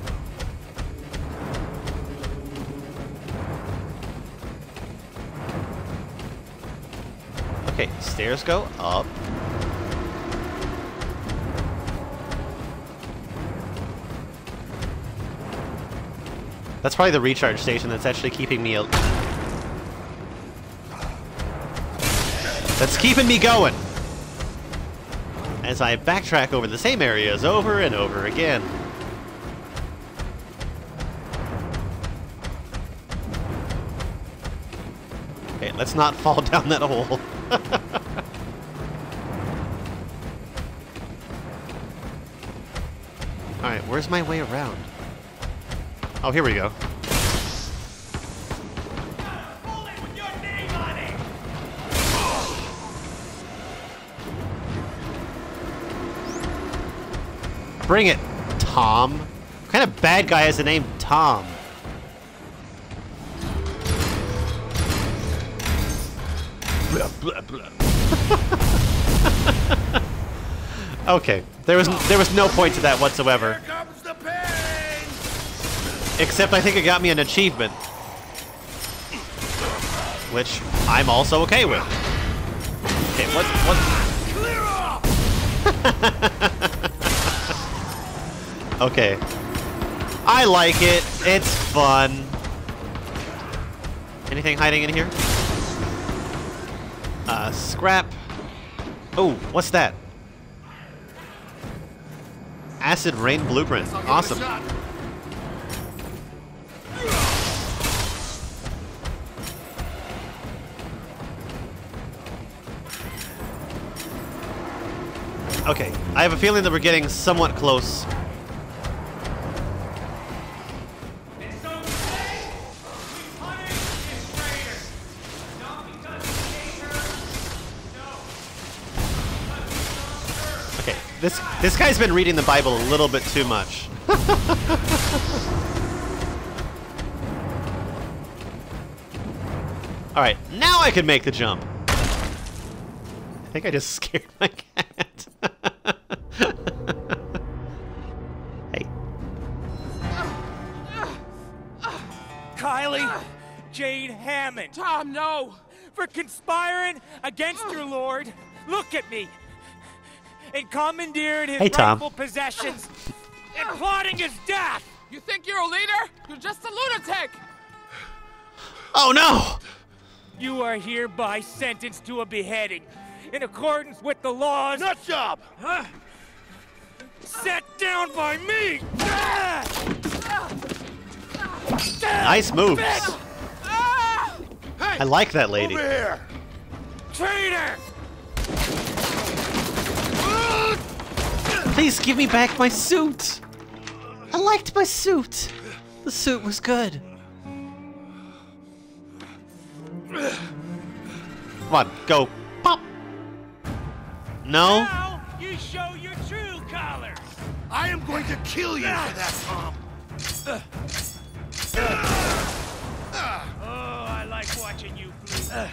Okay, stairs go up. That's probably the recharge station that's actually keeping me that's keeping me going as I backtrack over the same areas over and over again. Okay, let's not fall down that hole. Alright, where's my way around? Oh, here we go. Bring it, Tom. What kind of bad guy has the name Tom? blah, blah, blah. Okay, there was no point to that whatsoever. Here comes the pain. Except I think it got me an achievement, which I'm also okay with. Okay, what? Clear off. Okay, I like it. It's fun. Anything hiding in here? Scrap. Oh, what's that? Acid rain blueprint. Awesome. Okay, I have a feeling that we're getting somewhat close. And so today, we punish this traitor. Not because we hate her. No. Because we love her. Okay, this guy's been reading the Bible a little bit too much. All right, now I can make the jump. I think I just scared my cat. Hey. Kylie Jade Hammond. Tom, no! For conspiring against your lord. Look at me. And commandeering his Hey, Tom. rightful possessions. And plotting his death. You think you're a leader? You're just a lunatic! Oh no! You are hereby sentenced to a beheading in accordance with the laws. Nut job! Huh? Set down by me! Nice moves. Hey, I like that lady. over here! Traitor! Please give me back my suit. I liked my suit. The suit was good. Come on, go. Pop. No? Now you show your true colors. I am going to kill you for that, Tom. Oh, I like watching you bleed.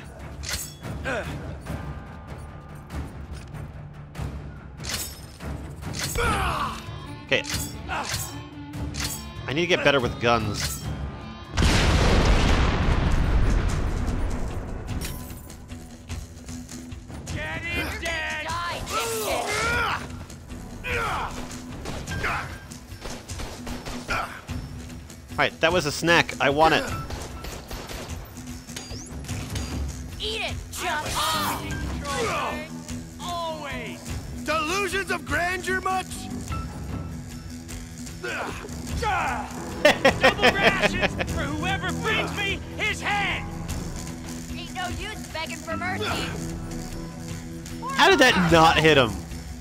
Okay. I need to get better with guns. Get in, Dad! Alright, that was a snack. I want it. Eat it, jump! Always! Delusions of grandeur much? Double rations for whoever brings me his head! Ain't no use begging for mercy. How did that not hit him?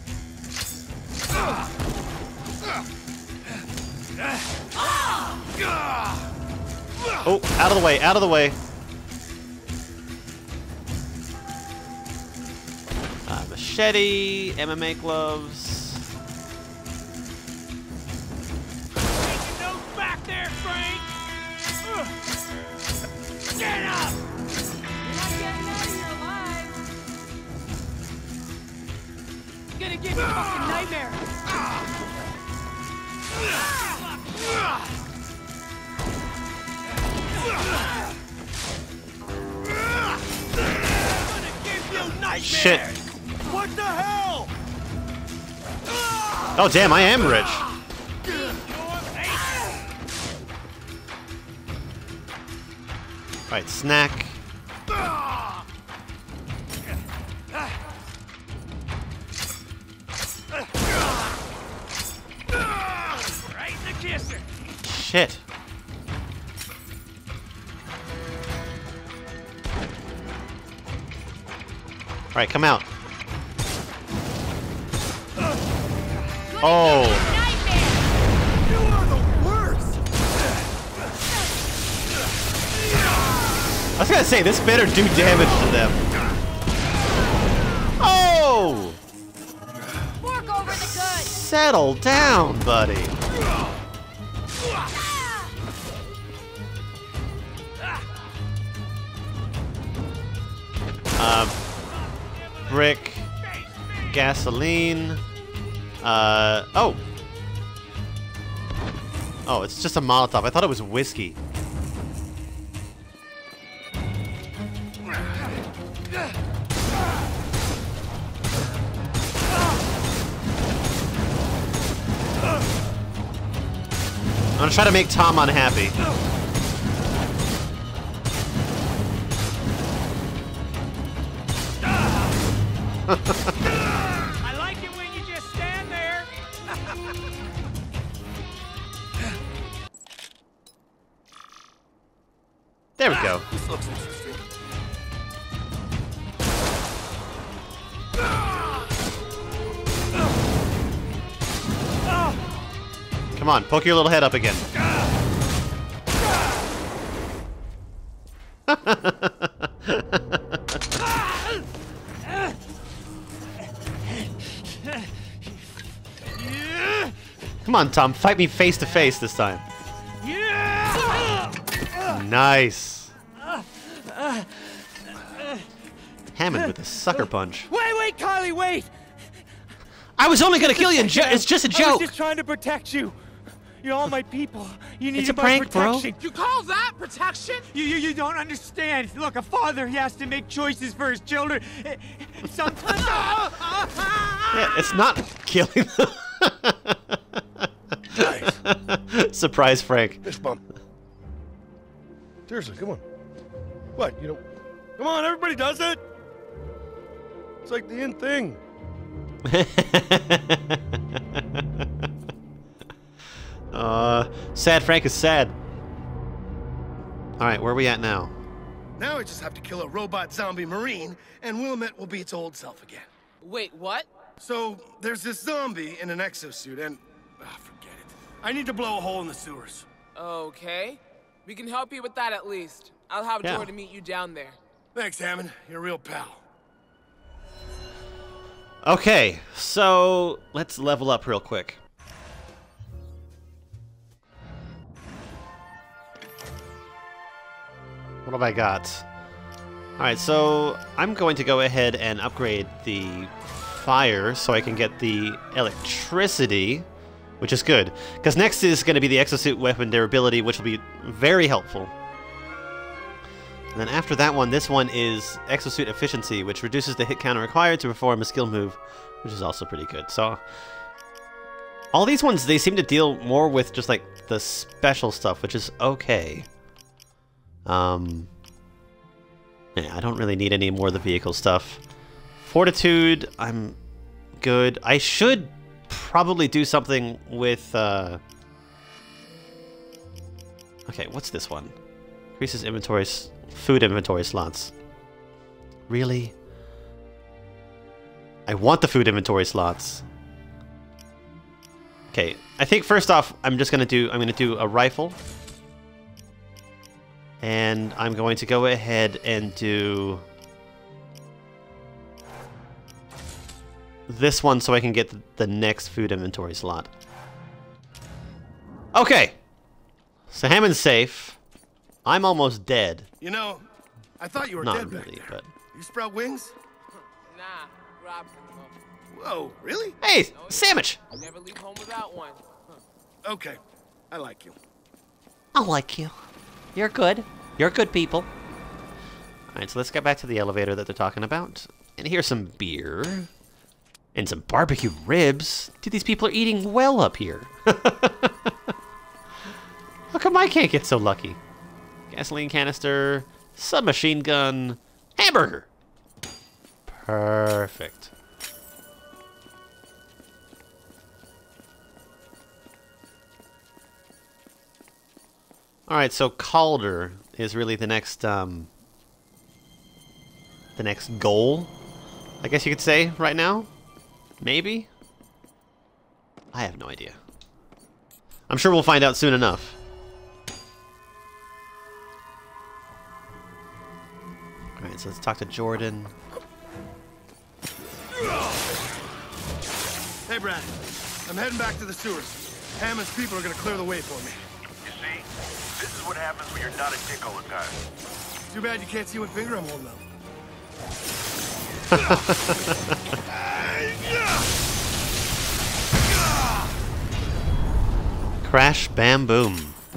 Oh, out of the way, out of the way. Machete, MMA gloves. Taking those back there, Frank! Get up! You're not getting out of here alive! It's gonna give you fucking nightmares! Shit. What the hell? Oh, damn, I am rich. Alright, snack. Right in the kisser! Shit. Alright, come out. Oh. You are the worst! I was gonna say, this better do damage to them. Oh! Fork over the goods! Settle down, buddy. brick, gasoline. Oh. Oh, it's just a Molotov. I thought it was whiskey. I'm gonna try to make Tom unhappy. I like it when you just stand there. There we go. This looks interesting. Come on, poke your little head up again. Come on, Tom, fight me face to face this time. Nice. Hammond with a sucker punch. Wait, Carly, wait! I was only gonna kill you. It's just a joke. I was just trying to protect you. You're all my people. You need It's a my prank, bro. protection. You call that protection? You don't understand. Look, a father, he has to make choices for his children. Sometimes. Yeah, it's not killing them. Guys. Surprise, Frank. Fist bump. Seriously, come on. What, you know? Come on, everybody does it. It's like the in thing. Sad Frank is sad. Alright, where are we at now? Now I just have to kill a robot zombie marine, and Willamette will be its old self again. Wait, what? So, there's this zombie in an exosuit, and... forget it. I need to blow a hole in the sewers. Okay. We can help you with that at least. I'll have Jordan meet you down there. Thanks, Hammond. You're a real pal. Okay, so let's level up real quick. What have I got? Alright, so I'm going to go ahead and upgrade the fire so I can get the electricity, which is good. Because next is going to be the exosuit weapon durability, which will be very helpful. And then after that one, this one is exosuit efficiency, which reduces the hit counter required to perform a skill move, which is also pretty good. So all these ones, they seem to deal more with just like the special stuff, which is okay. Yeah, I don't really need any more of the vehicle stuff. Fortitude, I'm good. I should probably do something with, okay, what's this one? Increases inventories, food inventory slots. Really? I want the food inventory slots. Okay, I think first off, I'm gonna do a rifle. And I'm going to go ahead and do this one so I can get the next food inventory slot. Okay. So Hammond's safe. I'm almost dead. You know, I thought you were Not dead really, back there. but You sprout wings? Nah, Rob sent them over. Whoa, really? Hey, sandwich! Never leave home without one. Okay, I like you. I like you. You're good. You're good people. Alright, so let's get back to the elevator that they're talking about. And here's some beer. And some barbecue ribs. Dude, these people are eating well up here. How come I can't get so lucky? Gasoline canister, submachine gun, hamburger. Perfect. Alright, so Calder is really the next goal, I guess you could say, right now? Maybe? I have no idea. I'm sure we'll find out soon enough. Alright, so let's talk to Jordan. Hey, Brad. I'm heading back to the sewers. Hammond's people are gonna clear the way for me. You see, this is what happens when you're not a dick all the time. Too bad you can't see what finger I'm holding up. Crash, bam, boom.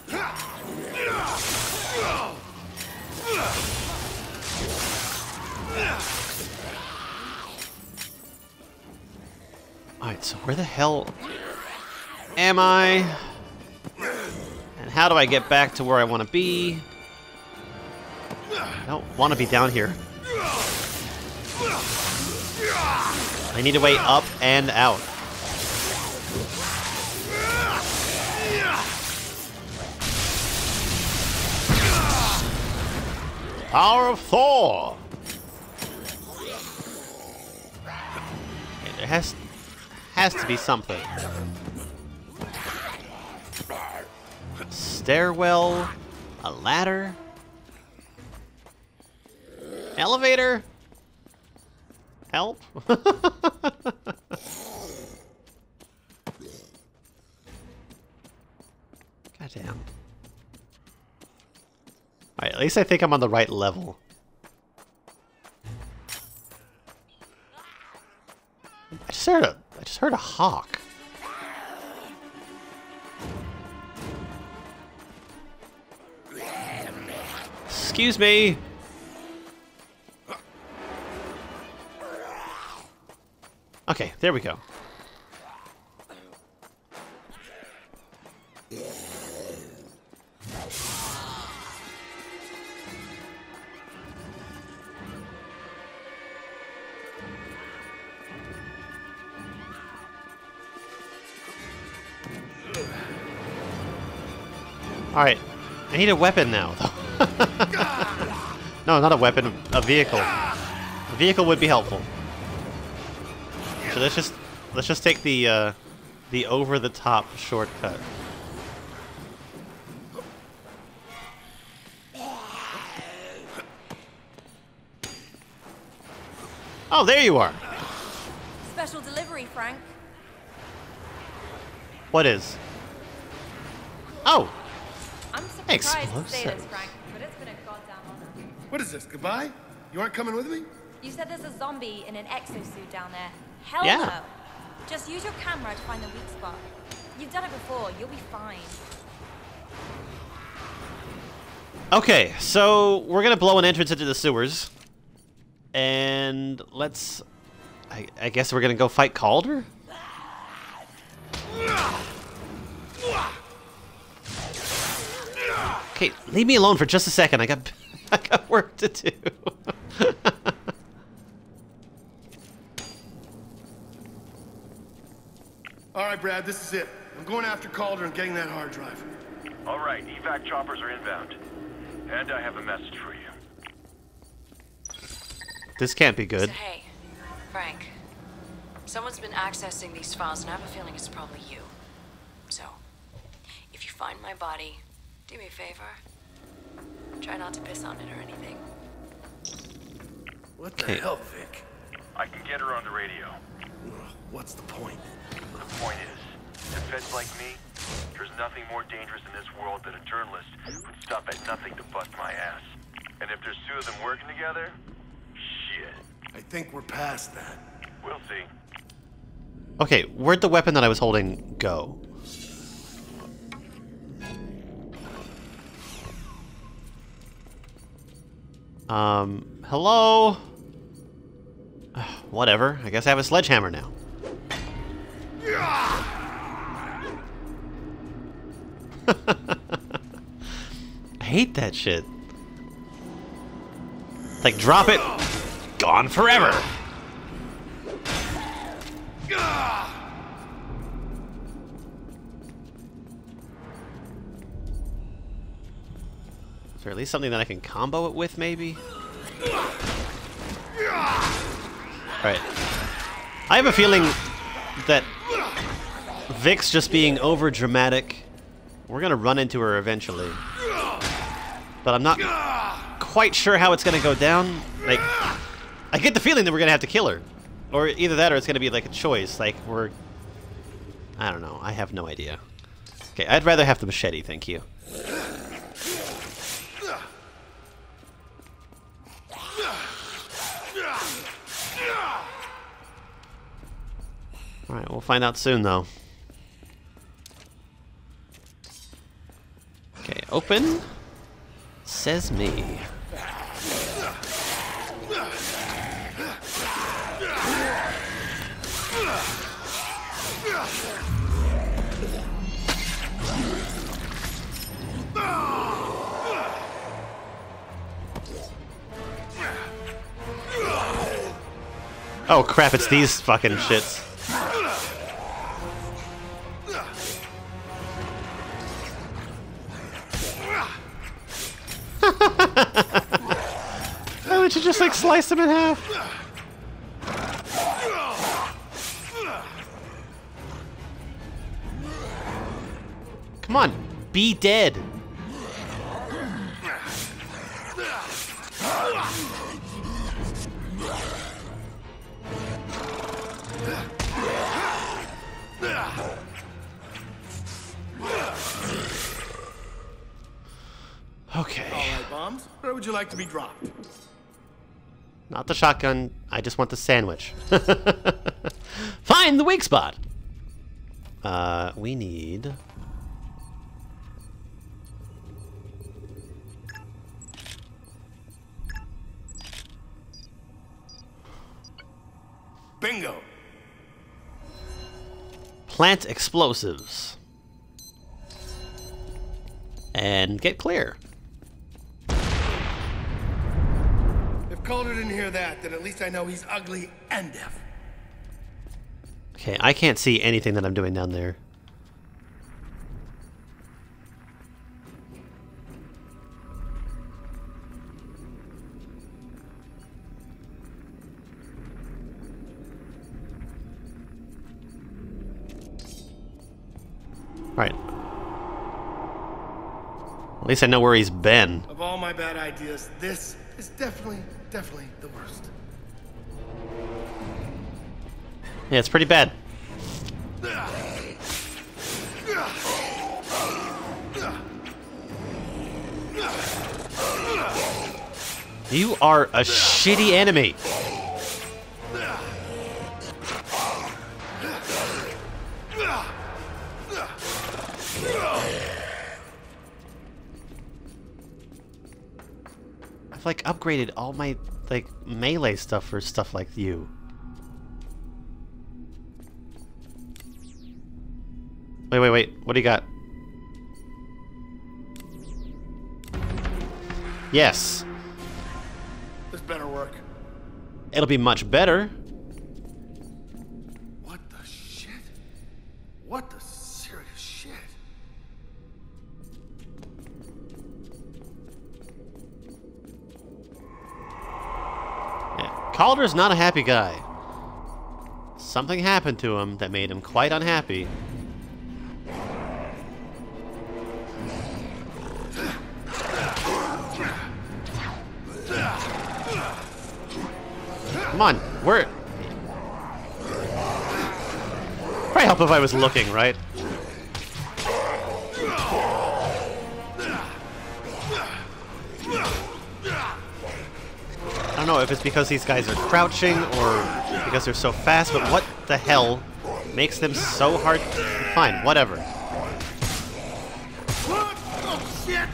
Alright, so where the hell am I? And how do I get back to where I want to be? I don't want to be down here. I need a way up and out. Power of Thor! Okay, there has to be something. Stairwell, a ladder, elevator. Help! Goddamn. Alright, at least I think I'm on the right level. I just heard a hawk. Excuse me. Okay, there we go. Alright, I need a weapon now, though. No, not a weapon, a vehicle. A vehicle would be helpful. So let's just take the over-the-top shortcut. Oh, there you are. Special delivery, Frank. What is? Oh. I'm surprised to say this, Explosive. Frank, but it's been a goddamn honor. What is this, goodbye? You aren't coming with me? You said there's a zombie in an exosuit down there. Hell Yeah. no. Just use your camera to find the weak spot. You've done it before. You'll be fine. Okay, so we're gonna blow an entrance into the sewers. And let's... I guess we're gonna go fight Calder? Okay, leave me alone for just a second. I got work to do. All right, Brad, this is it. I'm going after Calder and getting that hard drive. All right, evac choppers are inbound. And I have a message for you. This can't be good. So, hey, Frank. Someone's been accessing these files, and I have a feeling it's probably you. So, if you find my body, do me a favor. Try not to piss on it or anything. What the hell, Vic? I can get her on the radio. What's the point? The point is, to feds like me, there's nothing more dangerous in this world than a journalist who'd stop at nothing to bust my ass. And if there's two of them working together, shit. I think we're past that. We'll see. Okay, where'd the weapon that I was holding go? Hello? Whatever. I guess I have a sledgehammer now. I hate that shit. Like, drop it. Gone forever. Is there at least something that I can combo it with, maybe? Alright. I have a feeling that Vic's just being over dramatic. We're gonna run into her eventually. But I'm not quite sure how it's gonna go down. Like, I get the feeling that we're gonna have to kill her. Or either that or it's gonna be like a choice. Like, I don't know. I have no idea. Okay, I'd rather have the machete, thank you. find out soon, though. Okay, open. Says me. Oh crap, it's these fucking shits. Why don't you just like slice them in half? Come on, be dead. Okay. All right, bombs. Where would you like to be dropped? Not the shotgun. I just want the sandwich. Find the weak spot. We need... Bingo. Plant explosives. And get clear. If Calder didn't hear that, then at least I know he's ugly and deaf. Okay, I can't see anything that I'm doing down there. Right. At least I know where he's been. Of all my bad ideas, this is definitely the worst. Yeah, it's pretty bad. You are a shitty enemy. I've like upgraded all my like melee stuff for stuff like you. Wait. What do you got? Yes. This better work. It'll be much better. What the shit? What the serious shit? Yeah. Calder's not a happy guy. Something happened to him that made him quite unhappy. Come on, where? Probably help if I was looking, right? I don't know if it's because these guys are crouching or because they're so fast, but what the hell makes them so hard? Fine, whatever. Oh shit!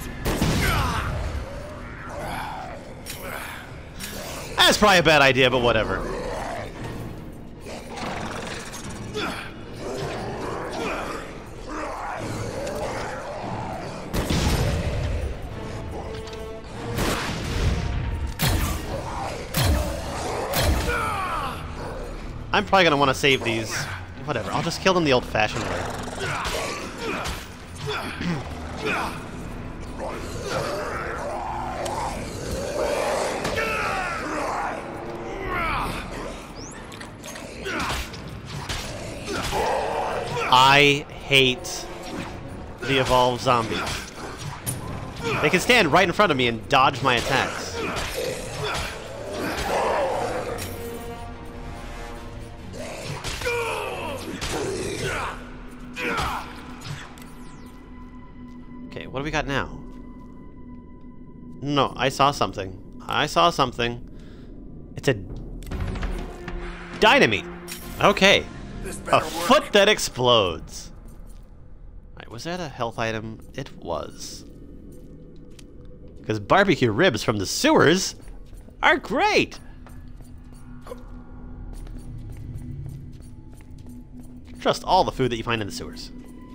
That's probably a bad idea, but whatever. I'm probably gonna want to save these. Whatever, I'll just kill them the old-fashioned way. I hate the evolved zombies. They can stand right in front of me and dodge my attacks. Okay, what do we got now? No, I saw something. I saw something. It's a dynamite. Okay. This A better work. foot that explodes. Alright, was that a health item? It was. Because barbecue ribs from the sewers are great! Trust all the food that you find in the sewers.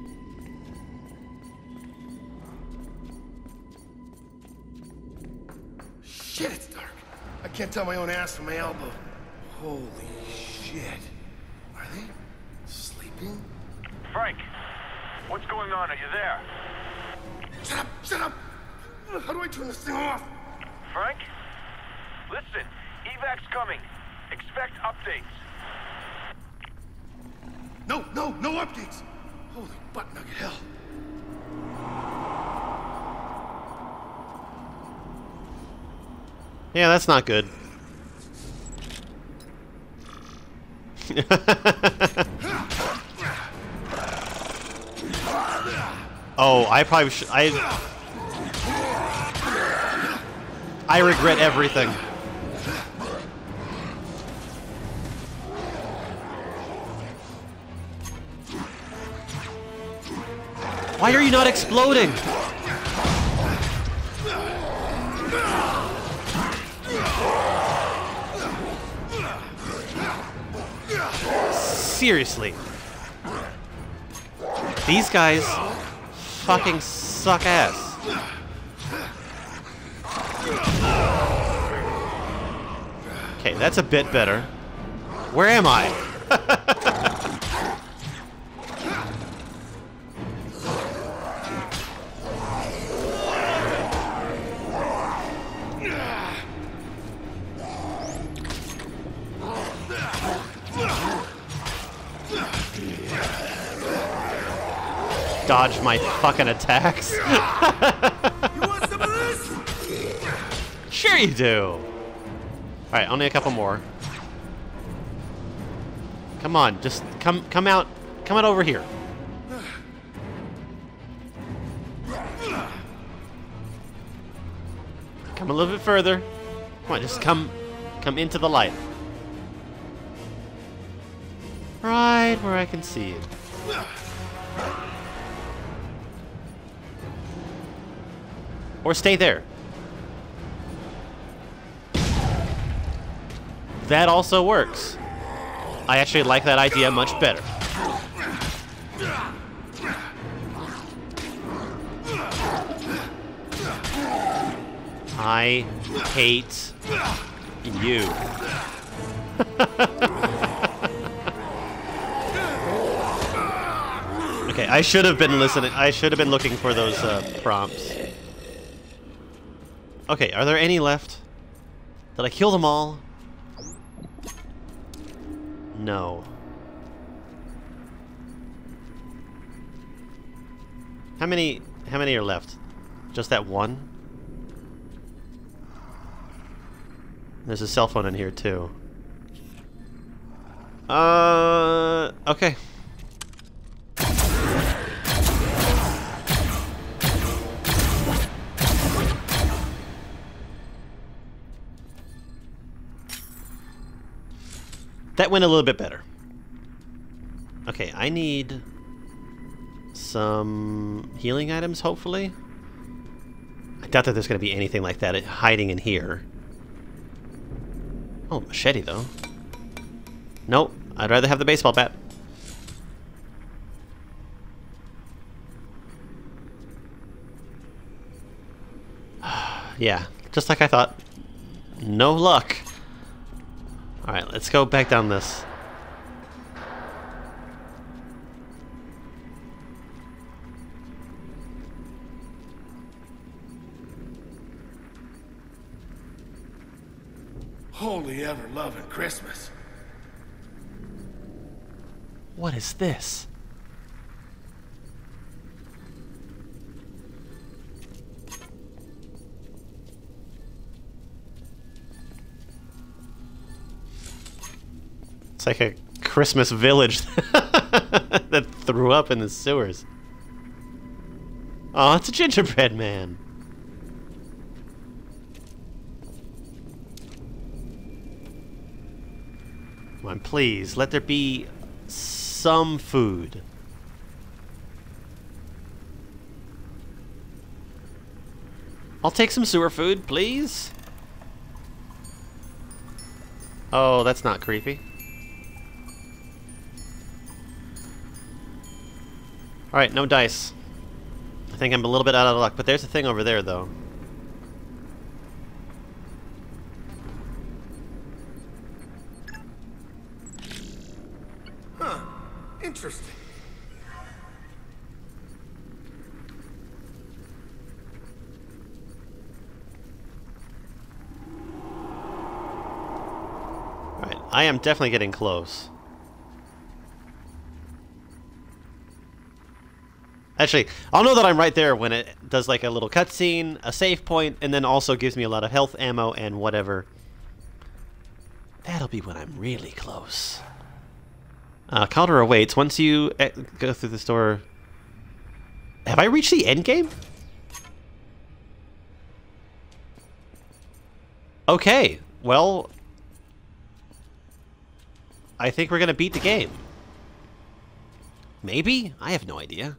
Shit, it's dark. I can't tell my own ass from my elbow. Holy shit. Are they sleeping? Frank, what's going on? Are you there? Shut up! Shut up! How do I turn this thing off? Frank? Listen, evac's coming. Expect updates. No updates! Holy butt nugget hell. Yeah, that's not good. Oh, I probably should. I regret everything. Why are you not exploding? Seriously. These guys fucking suck ass. Okay, that's a bit better. Where am I? Dodge my fucking attacks. You want some of this? Sure you do. Alright, only a couple more. Come on, just come out over here. Come a little bit further. Come on, just come into the light. Right where I can see you. Or stay there. That also works. I actually like that idea much better. I hate you. Okay, I should have been listening. I should have been looking for those prompts. Okay, are there any left? Did I kill them all? No. How many are left? Just that one? There's a cell phone in here too. Okay. That went a little bit better. Okay, I need some healing items, hopefully. I doubt that there's going to be anything like that hiding in here. Oh, machete, though. Nope, I'd rather have the baseball bat. Yeah, just like I thought. No luck. Alright, let's go back down this. Holy ever-loving Christmas. What is this? It's like a Christmas village that threw up in the sewers. Oh, it's a gingerbread man. Come on, please. Let there be some food. I'll take some sewer food, please. Oh, that's not creepy. Alright, no dice. I think I'm a little bit out of luck, but there's a thing over there, though. Huh. Interesting. Alright, I am definitely getting close. Actually, I'll know that I'm right there when it does like a little cutscene, a save point, and then also gives me a lot of health, ammo, and whatever. That'll be when I'm really close. Calder awaits. Once you go through this door... Have I reached the end game? Okay, well... I think we're gonna beat the game. Maybe? I have no idea.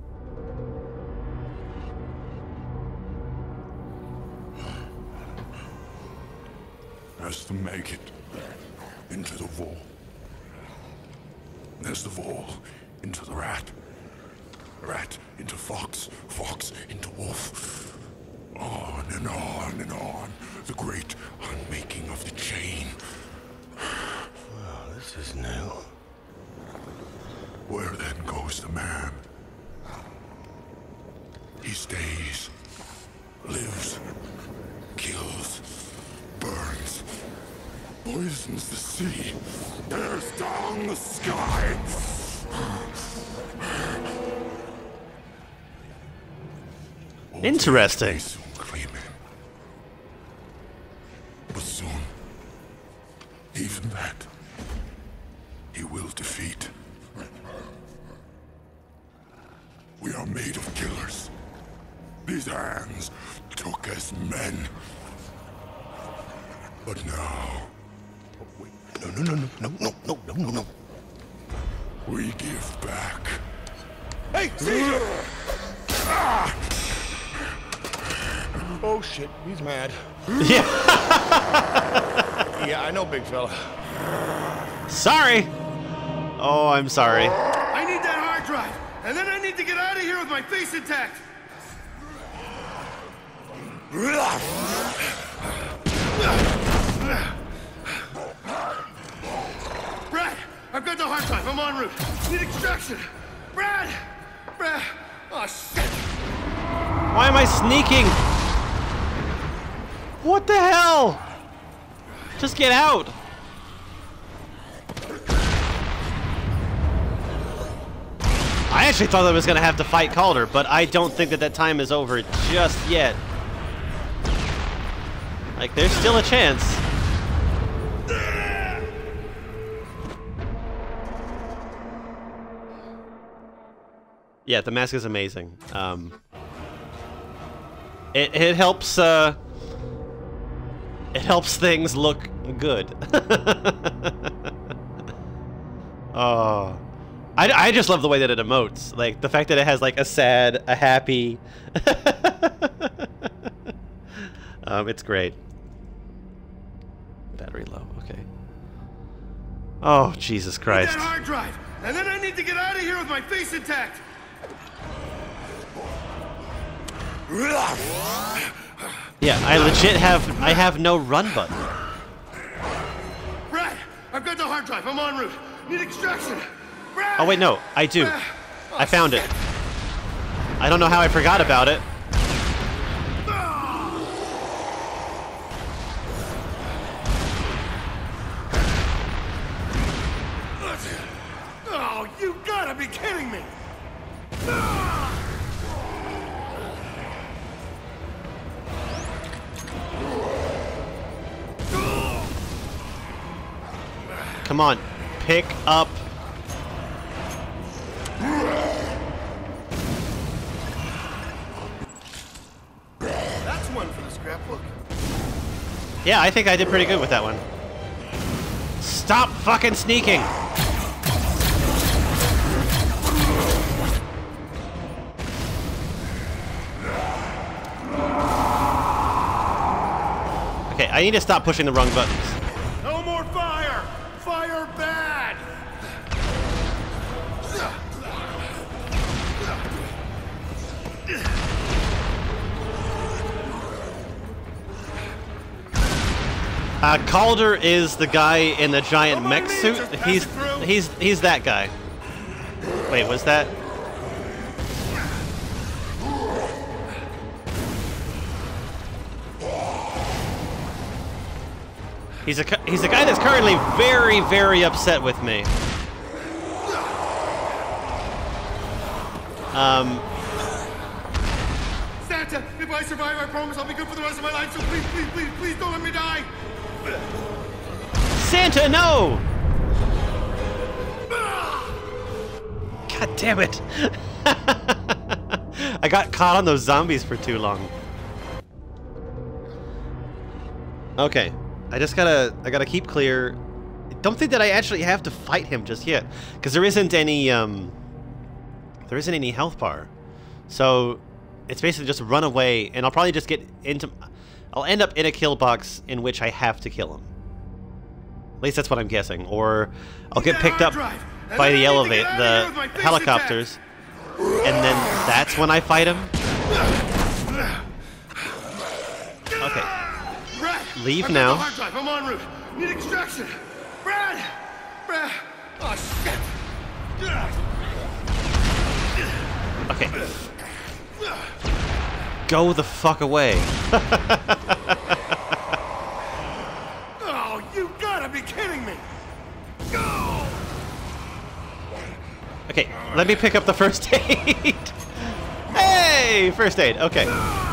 Has to make it into the wall. There's the wall into the rat. Rat into fox. Fox into wolf. On and on and on. The great unmaking of the chain. Well, this is new. Where then goes the man? He stays, lives, kills, burns, poisons the sea, tears down the sky. Interesting. Soon claim him. But soon, even that, he will defeat. We are made of killers. These hands took as men. But now... No. We give back. Hey, Caesar! Oh shit, he's mad. Yeah. Yeah, I know, big fella. Sorry. Oh, I'm sorry. I need that hard drive, and then I need to get out of here with my face intact. Brad, I've got the hard drive. I'm en route. Need extraction. Brad! Oh, shit. Why am I sneaking? What the hell? Just get out. I actually thought I was going to have to fight Calder, but I don't think that time is over just yet. Like, there's still a chance. Yeah, the mask is amazing. It helps things look good. Oh, I just love the way that it emotes. Like the fact that it has like a sad, a happy. It's great. Battery low. Okay. Oh, Jesus Christ. Need that hard drive, and then I need to get out of here with my face intact. Yeah, I legit have no run button. Brad, I've got the hard drive. I'm en route. Need extraction. Brad! Oh wait, no, I do. I found it. I don't know how I forgot about it. Oh, you gotta be kidding me! Come on, pick up. That's one for the scrapbook. Yeah, I think I did pretty good with that one. Stop fucking sneaking! Okay, I need to stop pushing the wrong buttons. No more fire! Fire bad! Calder is the guy in the giant mech suit. He's that guy. Wait, was that? He's a guy that's currently very, very upset with me. Santa, if I survive, I promise I'll be good for the rest of my life, so please, please, please, please don't let me die! Santa, no! God damn it! I got caught on those zombies for too long. Okay, I gotta keep clear. I don't think that I actually have to fight him just yet, because there isn't any health bar. So it's basically just run away, and I'll probably just I'll end up in a kill box in which I have to kill him. At least that's what I'm guessing. Or I'll get picked up by the helicopters, and then that's when I fight him. Okay. Leave now. Hard drive. I'm en route. Need extraction. Brad! Oh, shit! Okay. Go the fuck away. Oh, you gotta be kidding me! Go! Okay, let me pick up the first aid. Hey, first aid. Okay.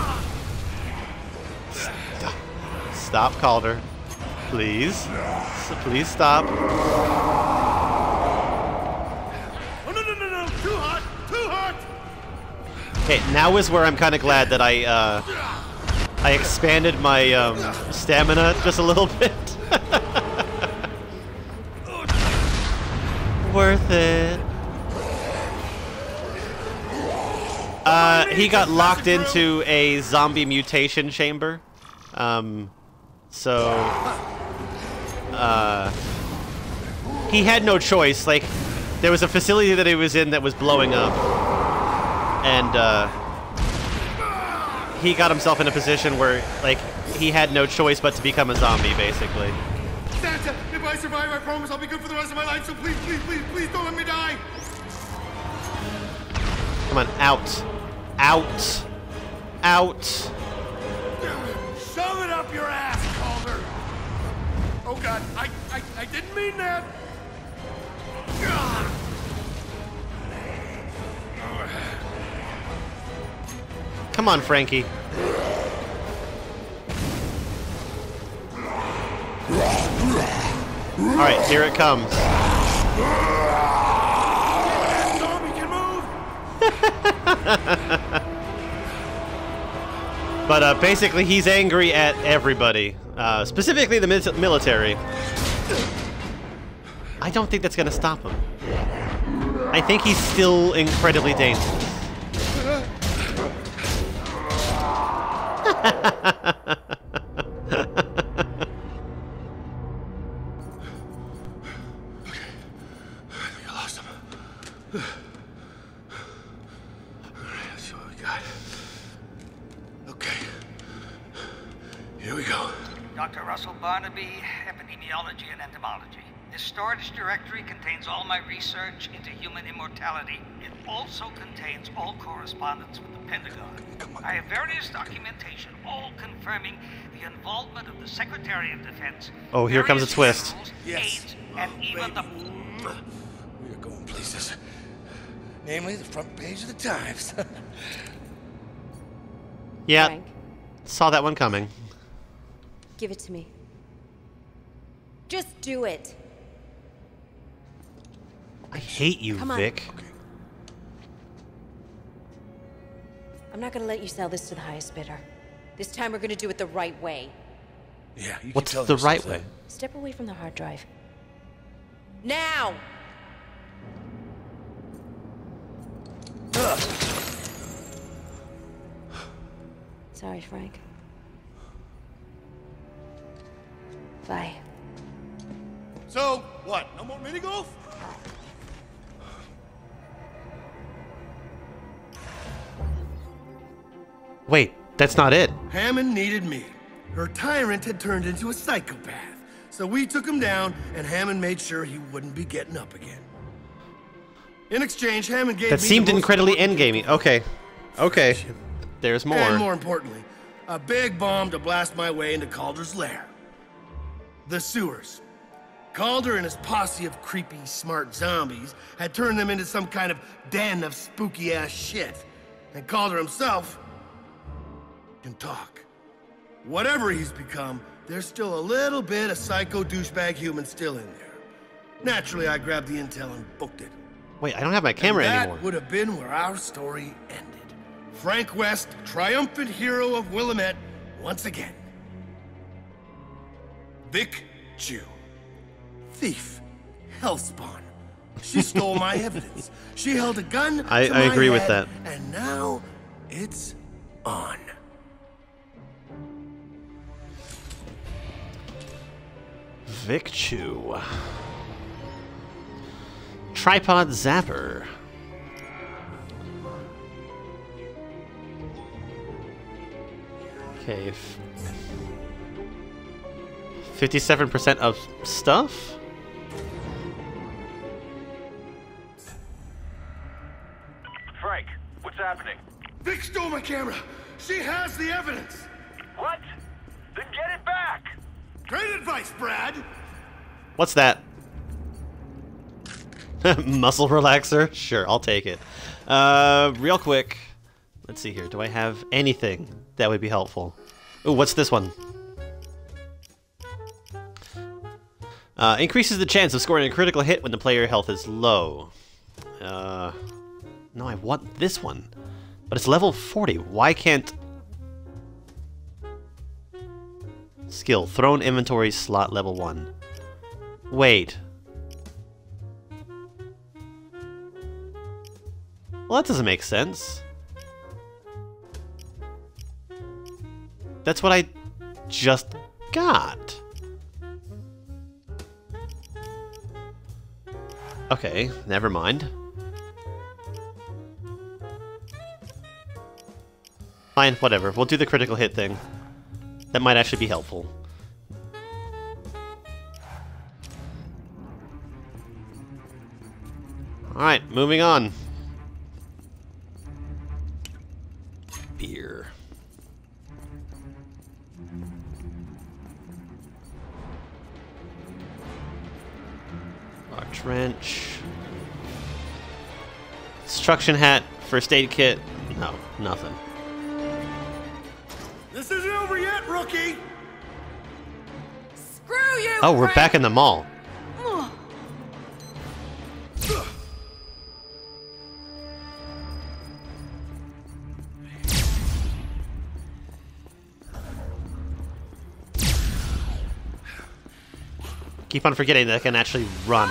Stop, Calder. Please. Please stop. Oh, no. Too hot. Too hot. Okay, now is where I'm kind of glad that I expanded my stamina just a little bit. Worth it. He got locked into a zombie mutation chamber. He had no choice. Like, there was a facility that he was in that was blowing up, and he got himself in a position where, like, he had no choice but to become a zombie, basically. Santa, if I survive, I promise I'll be good for the rest of my life, so please, please, please, please don't let me die! Come on, out. Out. Out. Shove it up your ass, Calder! Oh God, I didn't mean that! Come on, Frankie. Alright, here it comes. Zombie can move! But basically, he's angry at everybody, specifically the military. I don't think that's gonna stop him. I think he's still incredibly dangerous. I lost him. Let's see what we got. Okay. Here we go. Dr. Russell Barnaby, Epidemiology and Entomology. This storage directory contains all my research into human immortality. It also contains all correspondence with the Pentagon. I have various documentation, all confirming the involvement of the Secretary of Defense. Oh, here comes a twist. Yes. And even the... We are going places. Namely, the front page of the Times. Yeah, Frank. saw that one coming. Give it to me. Just do it. I hate you, Come on. Vic. I'm not gonna let you sell this to the highest bidder. This time we're gonna do it the right way. Yeah, you What's can tell the this right is way? Step away from the hard drive. Now! Sorry, Frank. Bye. So, what? No more mini golf? Wait, that's not it. Hammond needed me. Her tyrant had turned into a psychopath. So we took him down, and Hammond made sure he wouldn't be getting up again. In exchange, Hammond gave me... That seemed incredibly endgamey. Okay. Okay. There's more. And more importantly, a big bomb to blast my way into Calder's lair. The sewers. Calder and his posse of creepy, smart zombies had turned them into some kind of den of spooky-ass shit. And Calder himself can talk. Whatever he's become, there's still a little bit of psycho douchebag human still in there. Naturally, I grabbed the intel and booked it. Wait, I don't have my camera anymore. That would have been where our story ended. Frank West, triumphant hero of Willamette, once again. Vic Jew. Thief. Hellspawn. She stole my evidence. She held a gun to my I agree with head, that. and now it's on. Vic Chew. Tripod Zapper. Okay. 57% of stuff? Frank, what's happening? Vic stole my camera. She has the evidence. What? Then get it back! Great advice, Brad. What's that? Muscle relaxer? Sure, I'll take it. Real quick. Let's see here. Do I have anything that would be helpful? Ooh, what's this one? Increases the chance of scoring a critical hit when the player health is low. No, I want this one. But it's level 40. Why can't... Skill. Thrown inventory slot level 1. Wait. Well, that doesn't make sense. That's what I just got. Okay, never mind. Fine, whatever. We'll do the critical hit thing. That might actually be helpful. Alright, moving on. Beer. Large wrench. Construction hat. First aid kit. No, nothing. This isn't over yet, rookie! Screw you! Oh, we're back in the mall. Keep on forgetting that I can actually run.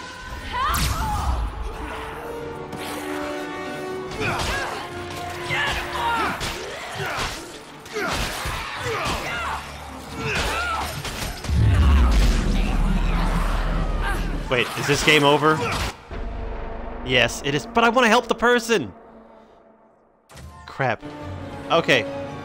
Wait, is this game over? Yes, it is, but I want to help the person! Crap. Okay.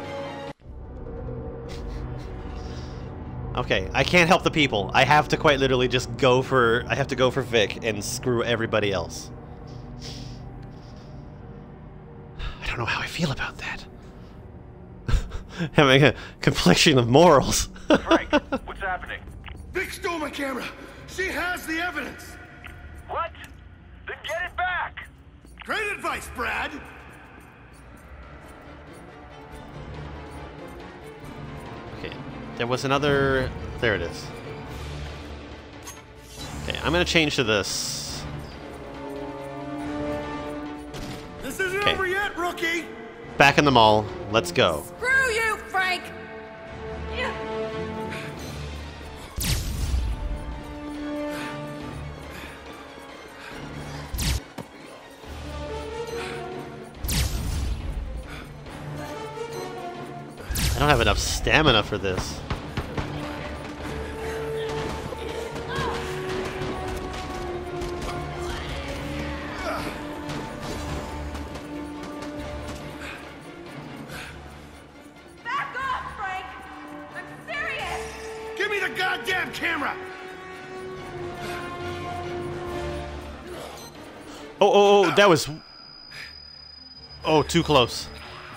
Okay, I can't help the people. I have to quite literally just go for... I have to go for Vic and screw everybody else. I don't know how I feel about that. Having a confliction of morals. Frank, what's happening? Vic stole my camera. She has the evidence. What? Then get it back! Great advice, Brad. Okay, there was another... There it is. Okay, I'm gonna change to this. This isn't over yet, rookie! Back in the mall. Let's go. Screw you, Frank! I don't have enough stamina for this. the goddamn camera! Oh, that was... Oh, too close.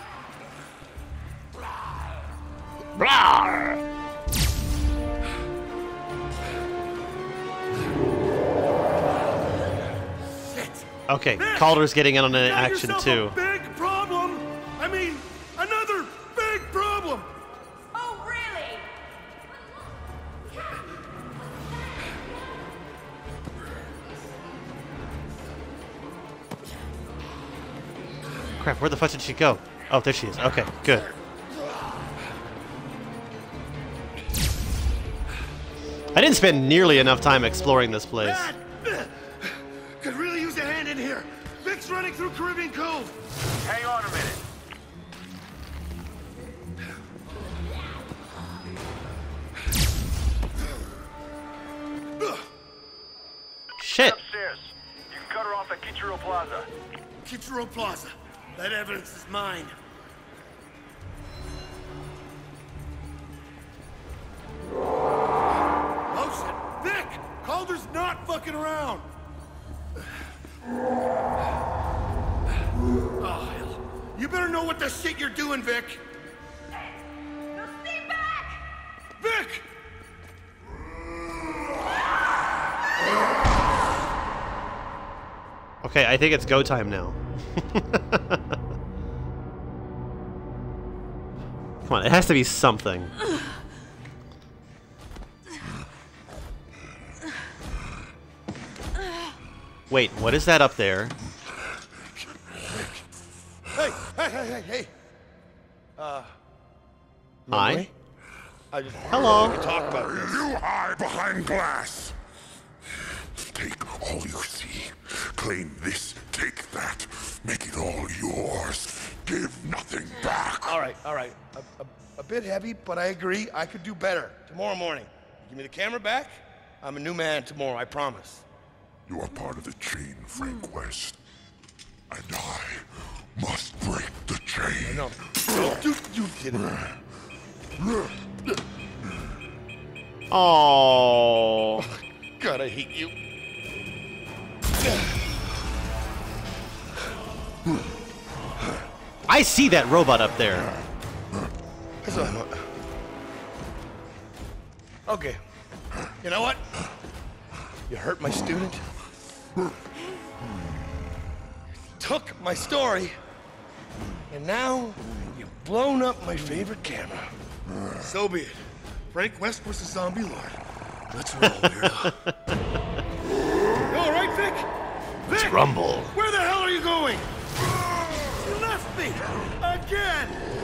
Okay, Calder's getting in on an action too. Big problem! I mean, another big problem! Oh, really? Crap, where the fuck did she go? Oh, there she is. Okay, good. I didn't spend nearly enough time exploring this place. Could really use a hand in here. Vic's running through Caribbean Cove. Hang on a minute. Shit. Upstairs. You can cut her off at Kitchener Plaza. Kitchener Plaza. That evidence is mine. Oh shit! Vic! Calder's not fucking around! Oh hell. You better know what the shit you're doing, Vic! Stay back! Vic! Okay, I think it's go time now. Come on, it has to be something. Wait, what is that up there? Hey! Hi? I just Hello. We can talk about this. You hide behind glass. Take all you see. Claim this, take that. Make it all yours. Give nothing back. All right. A bit heavy, but I agree. I could do better. Tomorrow morning. Give me the camera back. I'm a new man tomorrow, I promise. You are part of the chain, Frank West. And I must break the chain. No, you did it. Oh. God, I hate you. I see that robot up there. Okay. You know what? You hurt my student. Took my story. And now you've blown up my favorite camera. So be it. Frank West was the zombie lord. Let's roll, weirdo. You all right, Vic? Vic! Rumble. Where the hell are you going? You left me! Again!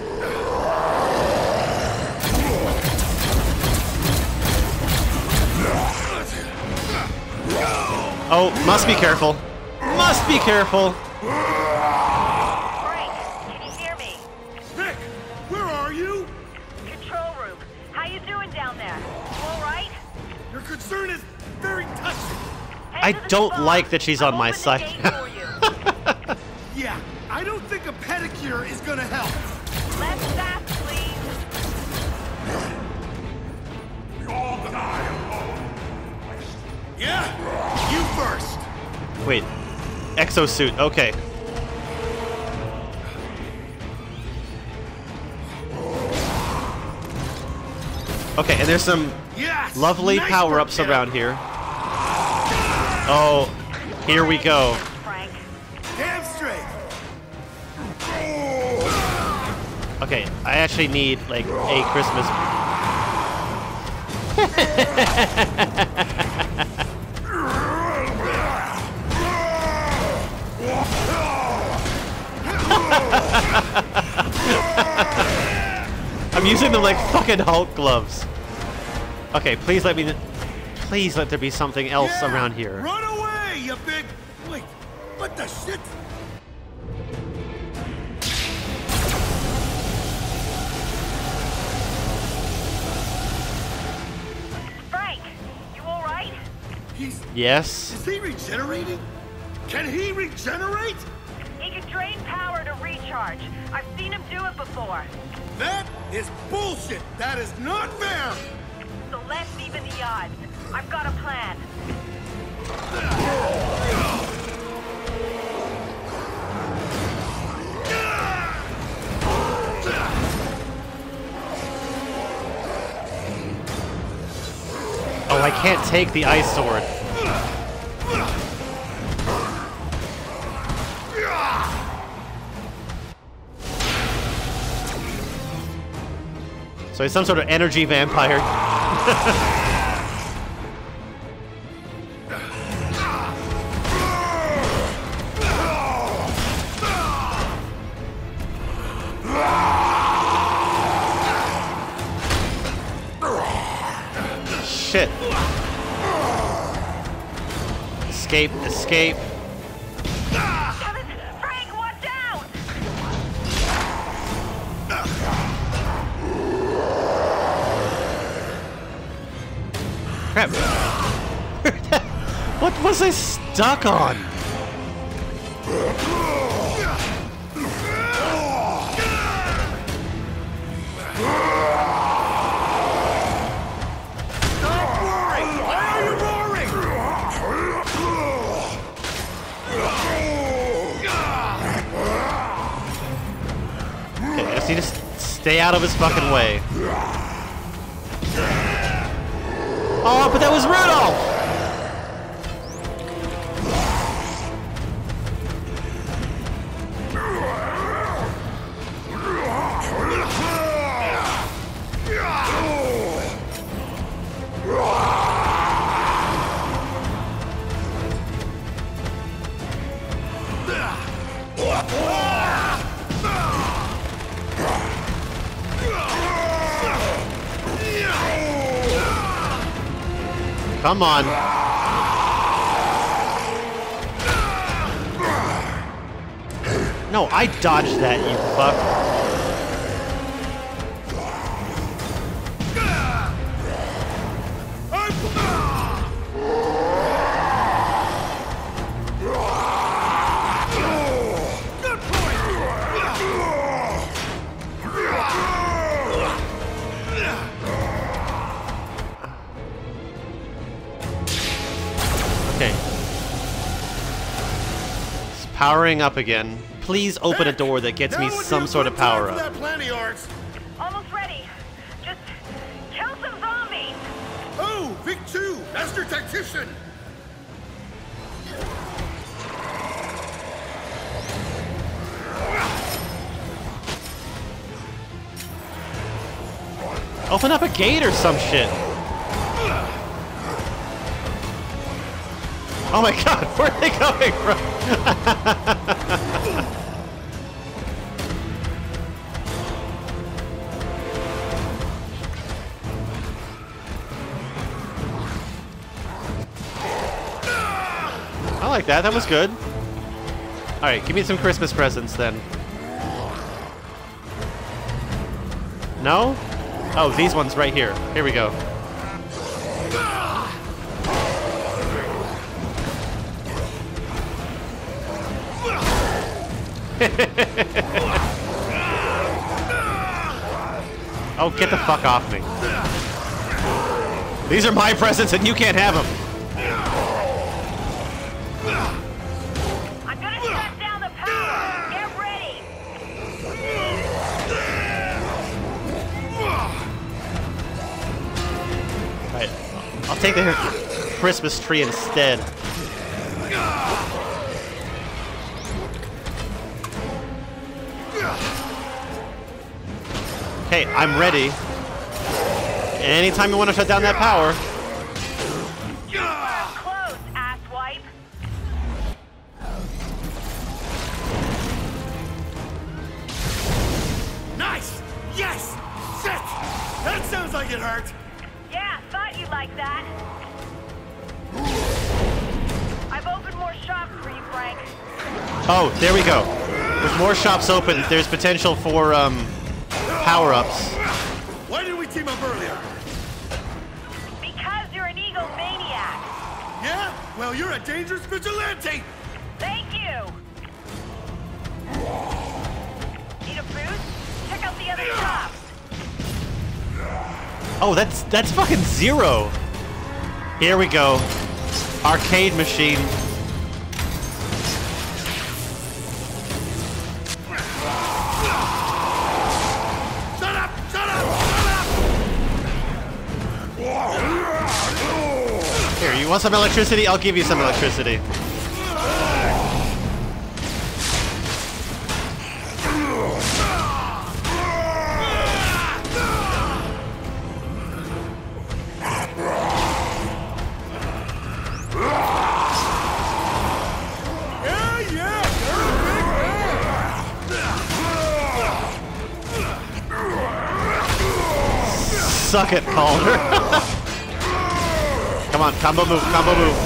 Oh, must be careful. Must be careful. Frank, can you hear me? Vic, where are you? Control room. How you doing down there? You all right? Your concern is very touching. I don't like that she's on my side. Yeah, I don't think a pedicure is gonna help. Less fast, please. We all die alone. Yeah, you first. Wait, exosuit. Okay. Okay, and there's some lovely nice power-ups work, around here. Oh, here we go. Frank. Damn straight. Okay, I actually need like a Christmas. I'm using them like fucking Hulk gloves. Okay, please let there be something else around here. Run away, you big... Wait, what the shit? Frank, you all right? Yes. Is he regenerating? Can he regenerate? He can drain power to recharge. I've seen him do it before. That is bullshit. That is not fair. So let me I've got a plan. Oh, I can't take the ice sword. So he's some sort of energy vampire. Shit. Escape, escape. Frank, watch out! Crap. What was I stuck on? Okay, I just need to stay out of his fucking way. Oh, but that was Rudolph! Come on. No, I dodged that, you fuck. Okay. It's powering up again. Please open a door that gets me some sort of power up. Almost ready. Just kill some zombies. Oh, Vic 2, Master Tactician. Open up a gate or some shit. Oh my god, where are they coming from? I like that, that was good. Alright, give me some Christmas presents then. No? Oh, these ones right here. Here we go. Oh, get the fuck off me. These are my presents and you can't have them. I'm gonna shut down the power. Get ready. Right. I'll take the Christmas tree instead. Okay, I'm ready. Anytime you want to shut down that power. Close, asswipe. Nice! Yes! Sit! That sounds like it hurt. Yeah, thought you'd like that. I've opened more shops for you, Frank. Oh, there we go. With more shops open, there's potential for, power-ups. Why didn't we team up earlier? Because you're an egomaniac. Yeah? Well, you're a dangerous vigilante! Thank you. Need a boost? Check out the other shops. Oh, that's fucking Zero. Here we go. Arcade machine. Shut up! Shut up! Shut up! Here, you want some electricity? I'll give you some electricity. Suck it, Calder. Come on, combo move, combo move.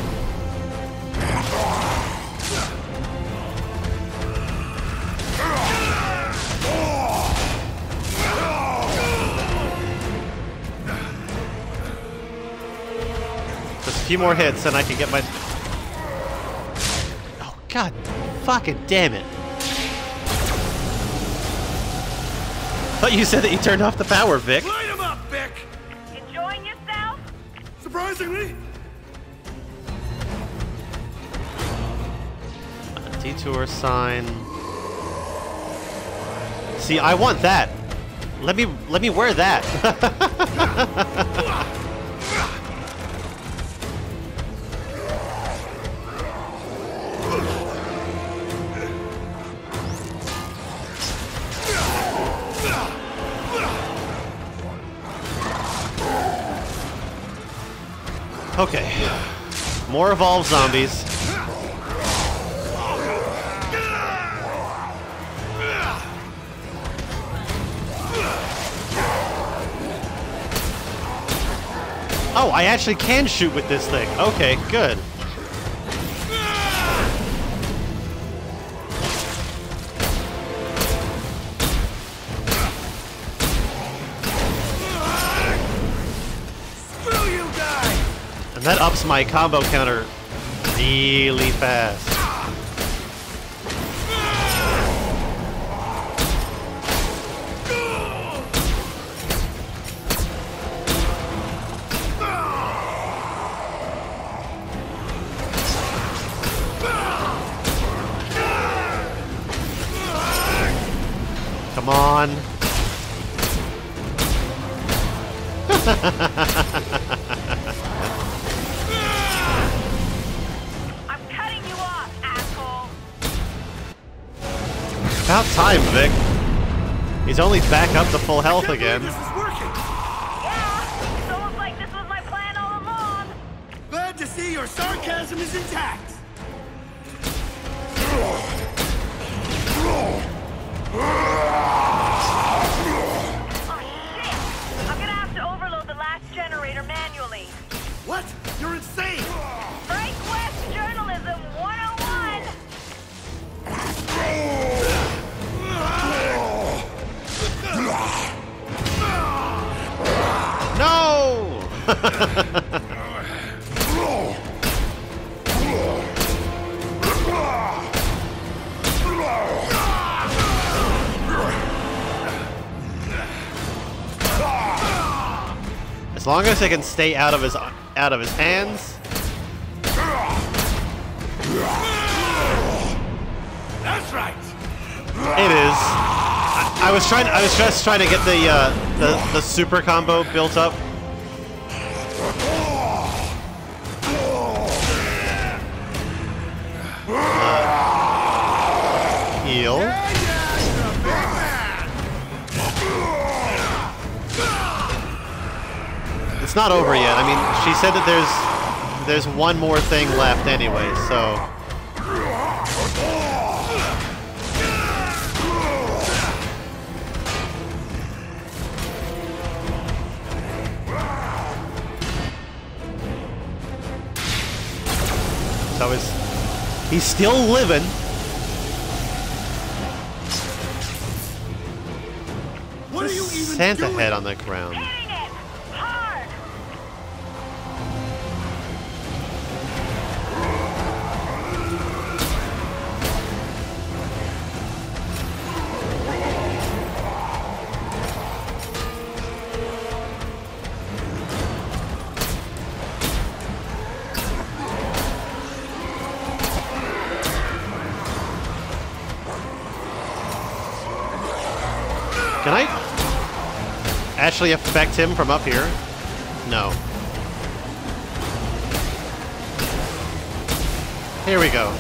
Just a few more hits and I can get my... Oh, god fucking damn it. Thought you said that you turned off the power, Vic. Light him up, Vic! Enjoying yourself? Surprisingly. A detour sign. See, I want that. Let me wear that. Okay. More evolved zombies. Oh, I actually can shoot with this thing. Okay, good. And that ups my combo counter really fast. Come on. I'm cutting you off, asshole. About time, Vic. He's only back up to full health again. This is working. Yeah, it's almost like this was my plan all along. Glad to see your sarcasm is intact. I'm gonna have to overload the last generator manually. What? You're insane! Frank West Journalism 101! No! As long as I can stay out of his hands. That's right. It is. I was just trying to get the super combo built up. Heal. It's not over yet. I mean, she said that there's one more thing left anyway, so. So he's still living. What are you even Santa doing? head on the ground. Can I actually affect him from up here? No. Here we go.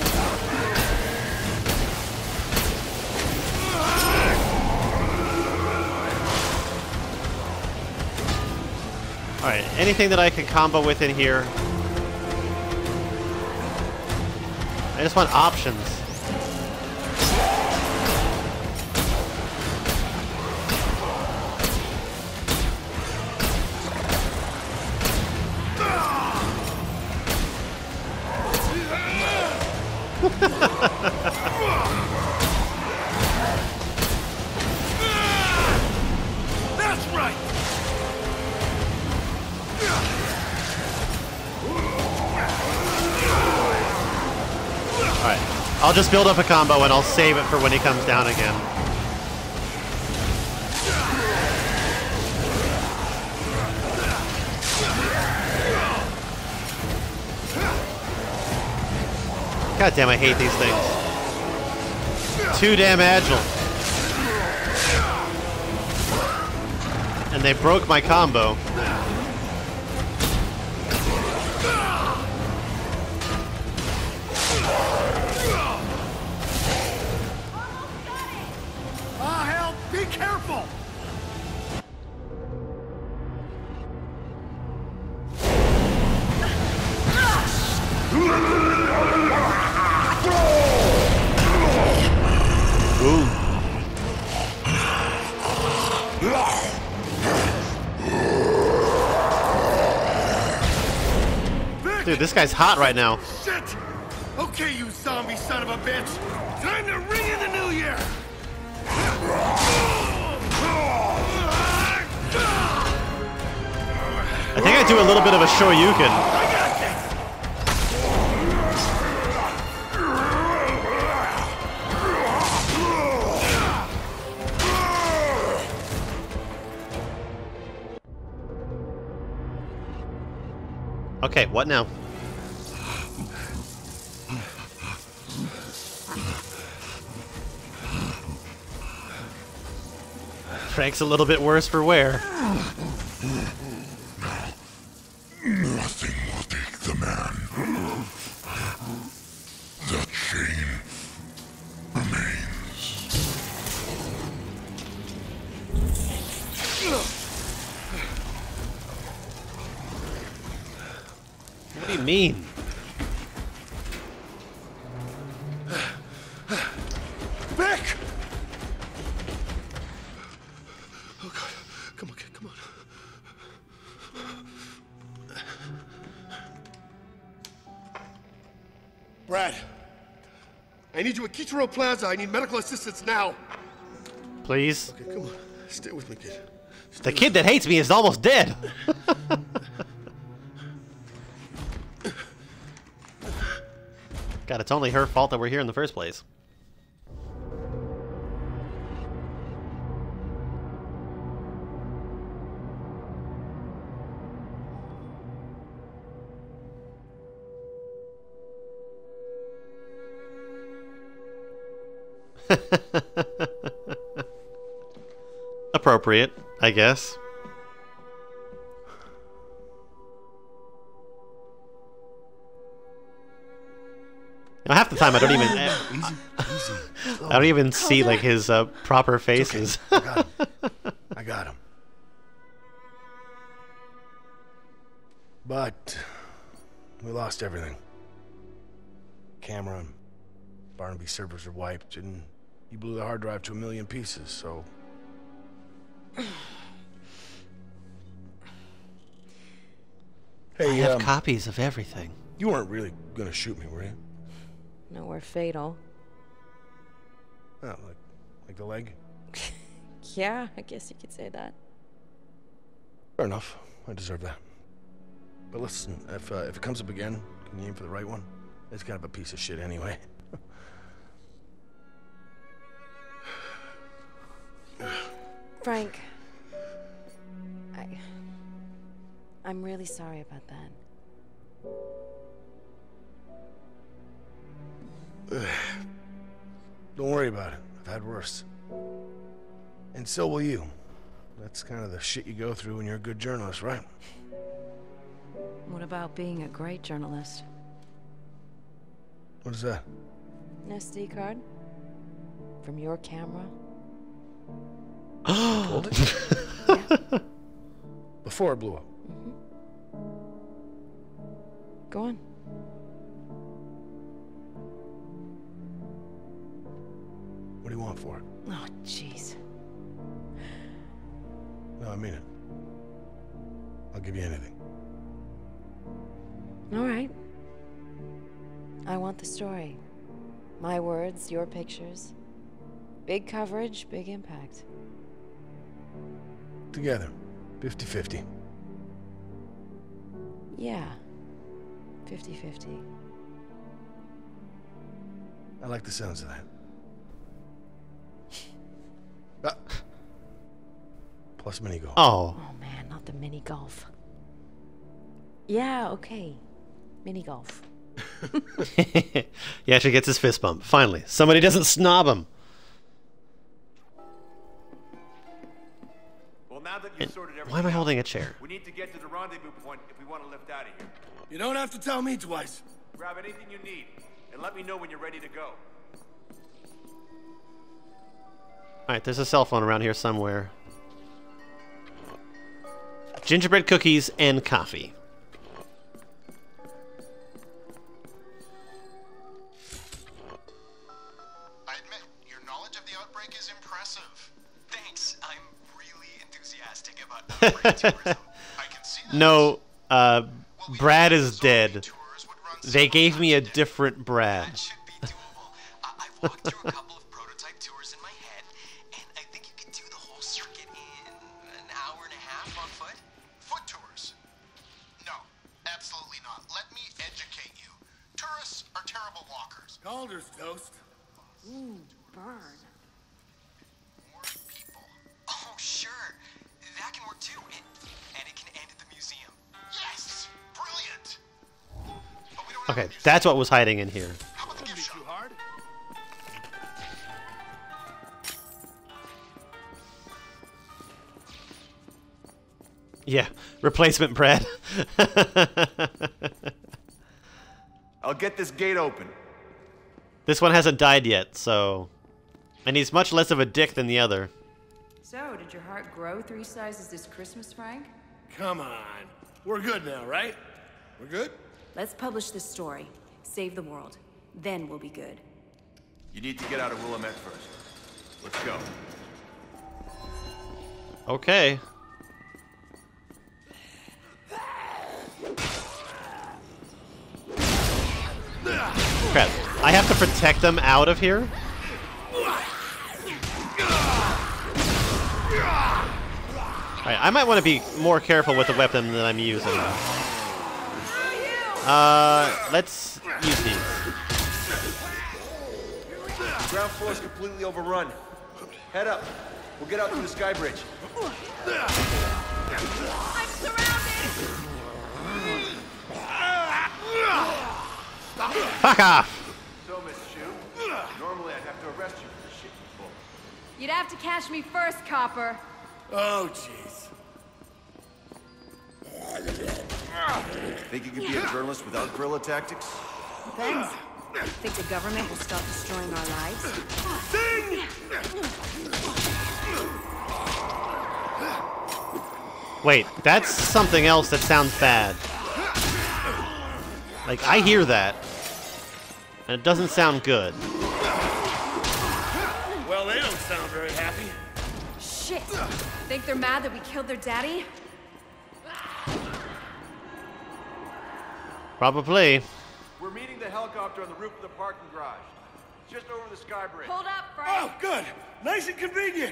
Alright, anything that I can combo with in here. I just want options. That's right. Alright, I'll just build up a combo and I'll save it for when he comes down again. God damn, I hate these things. Too damn agile. And they broke my combo. Ah, hell, be careful! Dude, this guy's hot right now. Shit! Okay, you zombie son of a bitch! Time to ring in the new year! I think I do a little bit of a shoryuken. Okay, what now? Frank's a little bit worse for wear. Nothing will take the man. The chain remains. What do you mean? Vic! Oh God, come on, kid, come on. Brad, I need you at Kitaro Plaza. I need medical assistance now. Please? Okay, come on. Stay with me, kid. The kid that hates me is almost dead. God, it's only her fault that we're here in the first place. Appropriate, I guess. Now, half the time I don't even I don't even see like his proper faces. Okay. I got him. But we lost everything. Camera and Barnaby servers are wiped, and you blew the hard drive to 1 million pieces, so... Hey, I have copies of everything. You weren't really gonna shoot me, were you? Nowhere fatal. Oh, like the leg? Yeah, I guess you could say that. Fair enough. I deserve that. But listen, if it comes up again, can you aim for the right one? It's kind of a piece of shit anyway. Frank, I'm really sorry about that. Don't worry about it. I've had worse. And so will you. That's kind of the shit you go through when you're a good journalist, right? What about being a great journalist? What is that? An SD card? From your camera? Pulled it? Yeah. Before it blew up. Go on. What do you want for it? Oh, jeez. No, I mean it. I'll give you anything. All right. I want the story. My words, your pictures. Big coverage, big impact. Together. 50-50. Yeah. 50-50. I like the sounds of that. Plus mini golf. Oh. Oh man, not the mini golf. Yeah, okay. Mini golf. He actually gets his fist bump. Finally. Somebody doesn't snob him. Well, now that you've sorted everything Why am I holding a chair? we need to get to the rendezvous point if we want to lift out of here. You don't have to tell me twice. Grab anything you need, and let me know when you're ready to go. Alright, there's a cell phone around here somewhere. Gingerbread cookies and coffee. I admit, your knowledge of the outbreak is impressive. Thanks. I'm really enthusiastic about outbreak tourism. I can see that. No, Brad is dead. They gave me a different Brad. I've walked through a couple of prototype tours in my head, and I think you can do the whole circuit in an hour and a half on foot. Foot tours? No, absolutely not. Let me educate you. Tourists are terrible walkers. Calder's toast. Ooh, burn. More people. Oh, sure. That can work too. And it can end at the museum. Yes! Brilliant! Okay, that's what was hiding in here. That'd be too hard. Yeah, replacement Brad. I'll get this gate open. This one hasn't died yet, so... And he's much less of a dick than the other. So, did your heart grow 3 sizes this Christmas, Frank? Come on. We're good now, right? We're good? Let's publish this story. Save the world. Then we'll be good. You need to get out of Willamette first. Let's go. Okay. Crap. I have to protect them out of here? Alright, I might want to be more careful with the weapon that I'm using. Let's use these. The ground floor is completely overrun. Head up. We'll get out through the sky bridge. I'm surrounded! Fuck off! So, Miss Shu, normally I'd have to arrest you for this shit you pulled. You'd have to catch me first, Copper. Oh, jeez. Think you could be a journalist without guerrilla tactics? Depends. Think the government will stop destroying our lives? Wait, that's something else that sounds bad. Like, I hear that. And it doesn't sound good. Well, they don't sound very happy. Shit! Think they're mad that we killed their daddy? Probably. We're meeting the helicopter on the roof of the parking garage. Just over the sky bridge. Hold up, Frank! Oh, good! Nice and convenient!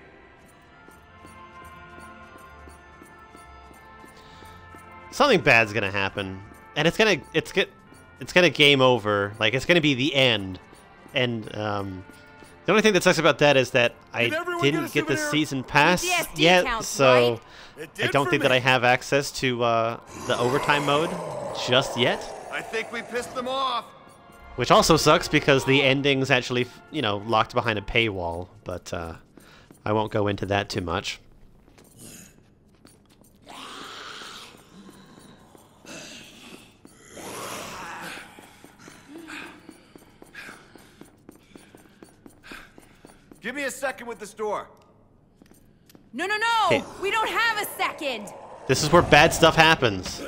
Something bad's gonna happen. And it's gonna game over. Like, it's gonna be the end. And, the only thing that sucks about that is that I didn't get the season pass yet, counts, so right? I don't think that I have access to the overtime mode just yet. I think we pissed them off. Which also sucks because the ending's actually, you know, locked behind a paywall. But I won't go into that too much. Give me a second with this door. No, no, no! Hey. We don't have a second! This is where bad stuff happens.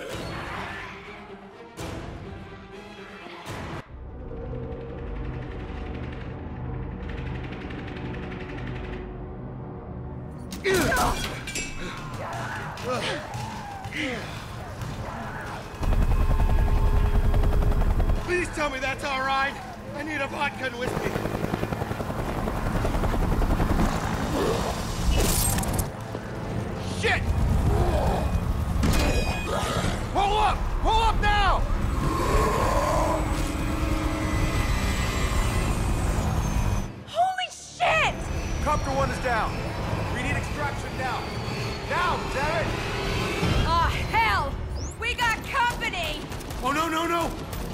Please tell me that's all right. I need a vodka and whiskey. Shit! Pull up! Pull up now! Holy shit! Copter 1 is down. We need extraction now. Now, damn it! Oh, hell! We got company! Oh, no, no, no!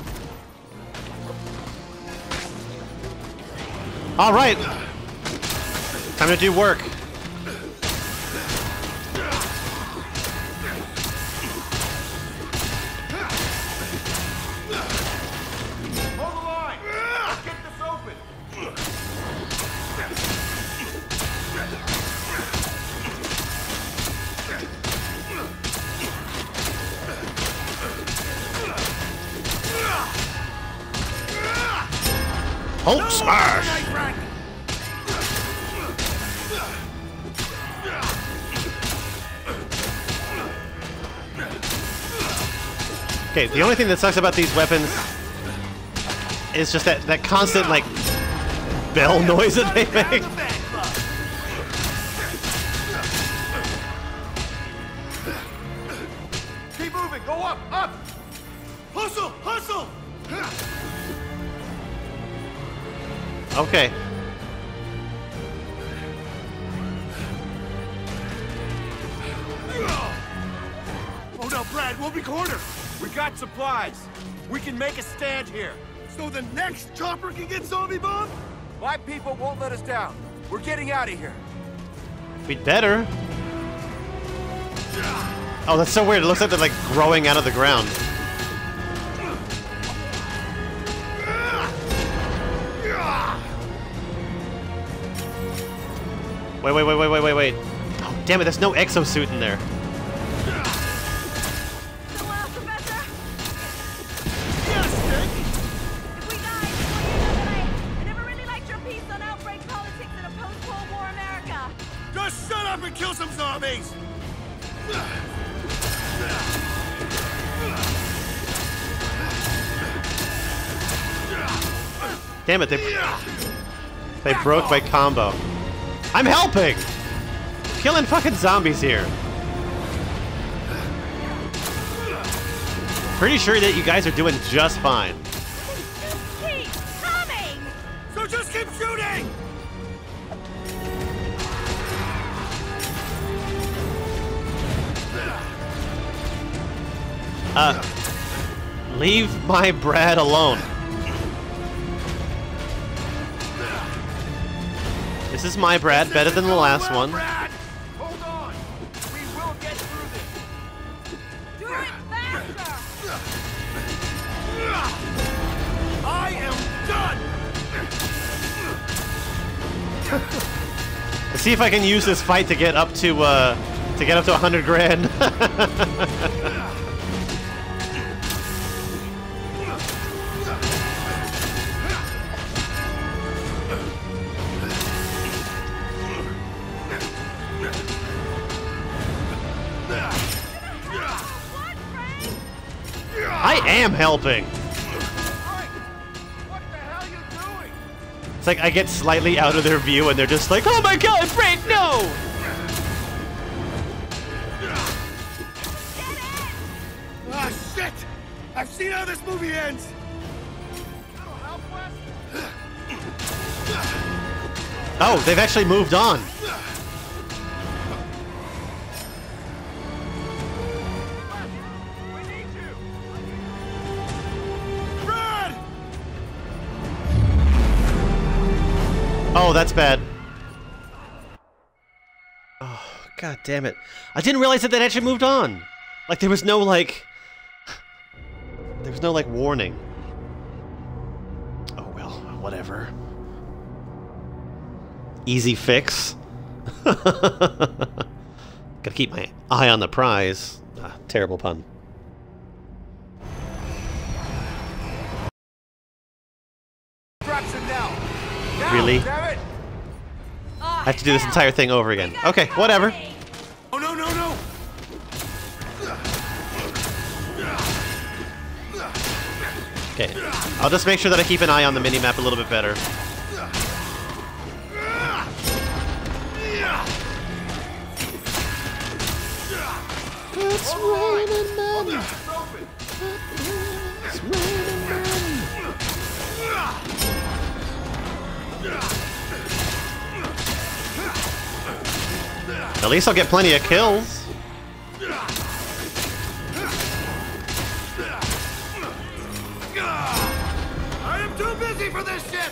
All right. Time to do work. Hold the line! Let's get this open! Hulk smash! Okay, the only thing that sucks about these weapons is just that constant, like, bell noise that they make. Keep moving! Go up! Up! Hustle! Hustle! Okay. Oh no, Brad, we'll be cornered! We got supplies! We can make a stand here! So the next chopper can get zombie bombed? My people won't let us down. We're getting out of here. We'd better. Oh, that's so weird. It looks like they're, like, growing out of the ground. Wait. Oh, damn it, there's no exosuit in there. If we die, it's what you know. I never really liked your piece on outbreak politics in a post-Cold War America. Just shut up and kill some zombies! Damn it, they broke my combo. I'm helping! Killing fucking zombies here. Pretty sure that you guys are doing just fine. Keep coming! So just keep shooting! Leave my Brad alone. This is my Brad, better than the last one. Brad! Hold on! We will get through this! Do it faster! I am done! Let's see if I can use this fight to get up to 100 grand. I am helping. What the hell are you doing? It's like I get slightly out of their view and they're just like, oh my god, Frank, no! Ah, shit! I've seen how this movie ends! Oh, they've actually moved on. Oh, that's bad. God damn it. I didn't realize that actually moved on. Like, there was no, like... There was no, like, warning. Oh, well, whatever. Easy fix. Gotta keep my eye on the prize. Ah, terrible pun. Really? I have to do this entire thing over again. Okay, whatever. Oh, no, no, no! Okay, I'll just make sure that I keep an eye on the mini-map a little bit better. It's raining men! It's raining men! At least I'll get plenty of kills. I am too busy for this shit!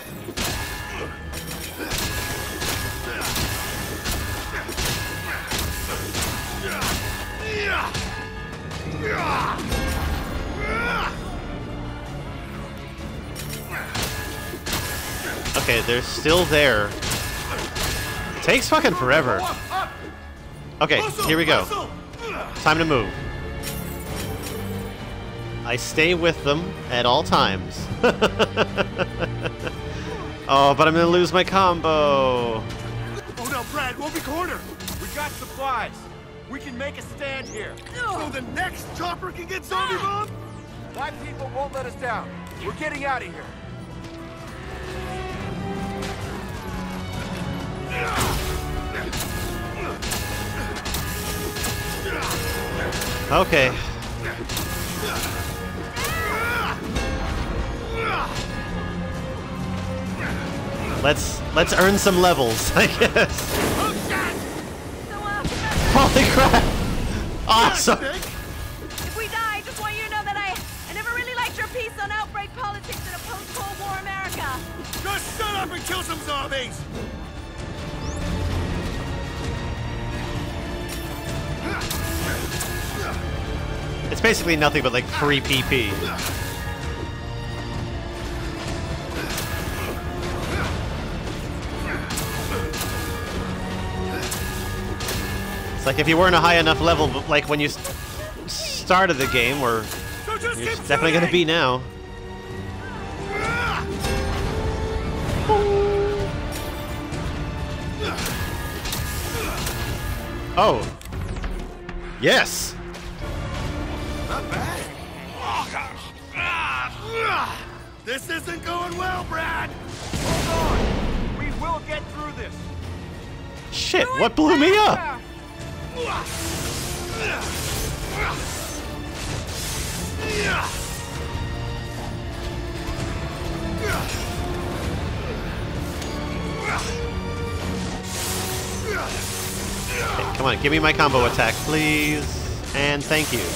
Okay, they're still there. It takes fucking forever. Okay, here we go. Time to move. I stay with them at all times. Oh, but I'm gonna lose my combo. Oh no, Brad, we'll be cornered. We got supplies. We can make a stand here. So the next chopper can get zombie bombed? My people won't let us down. We're getting out of here. Okay. Let's earn some levels, I guess. Holy crap! Awesome! If we die, I just want you to know that I never really liked your piece on outbreak politics in a post-Cold War America. Just shut up and kill some zombies! It's basically nothing but like free PP. It's like if you weren't a high enough level, like when you started the game, or you're definitely gonna be now. Oh. Yes! Not bad. This isn't going well, Brad! Hold on! We will get through this! Shit, what blew me up? Okay, come on, give me my combo attack, please. And thank you.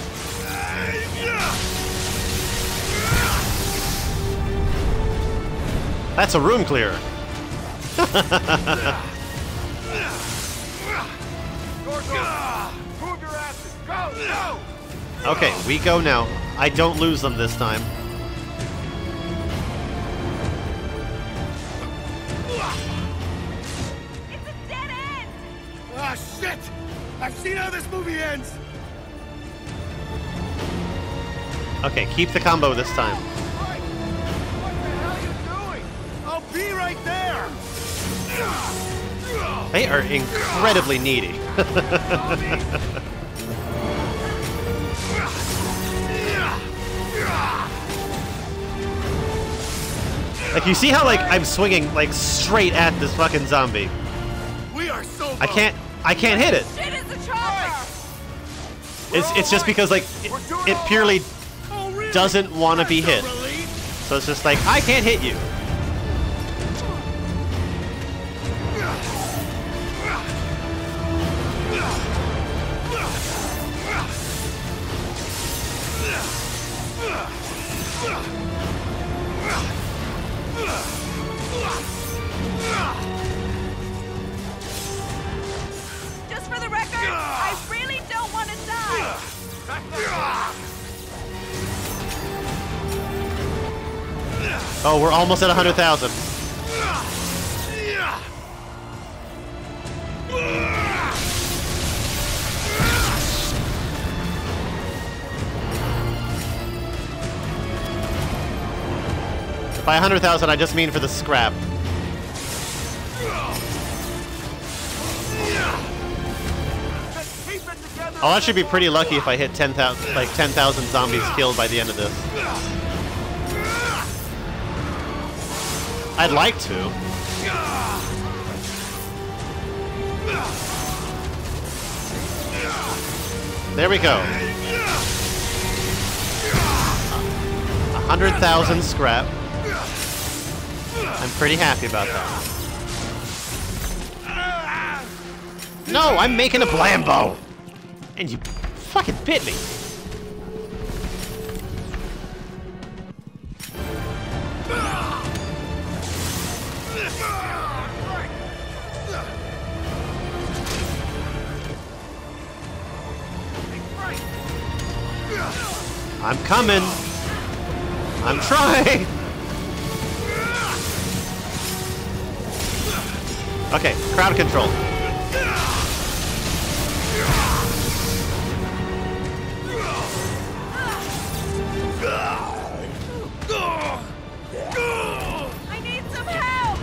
That's a room clear. Move your asses! Go! Go! Okay, we go now. I don't lose them this time. It's a dead end! Ah, shit! I've seen how this movie ends! Okay, keep the combo this time. I'll be right there! They are incredibly needy. Like, you see how, like, I'm swinging, like, straight at this fucking zombie. We are so I can't hit it. Shit is a chopper! It's just because, like, it purely doesn't want to be hit. So it's just like, I can't hit you. Just for the Oh, we're almost at 100,000. By 100,000, I just mean for the scrap. I'll actually be pretty lucky if I hit 10,000, like 10,000 zombies killed by the end of this. I'd like to. There we go. 100,000 scrap. I'm pretty happy about that. No, I'm making a Blambo! And you fucking bit me. I'm coming. I'm trying. Okay, crowd control. I need some help!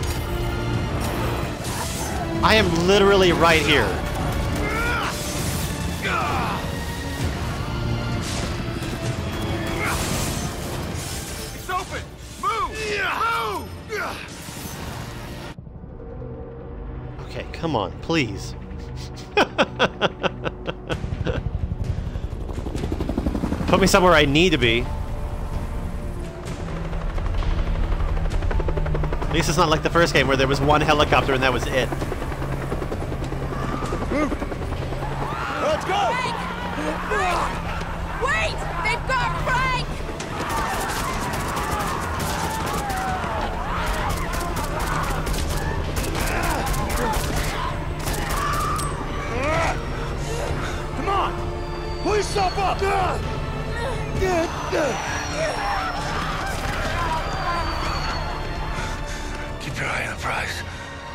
I am literally right here. It's open! Move! Move! Okay, come on, please. Put me somewhere I need to be. At least it's not like the first game where there was one helicopter and that was it. Let's go! Frank! Wait! They've got Frank! Come on! Pull yourself up! Keep your eye on the prize.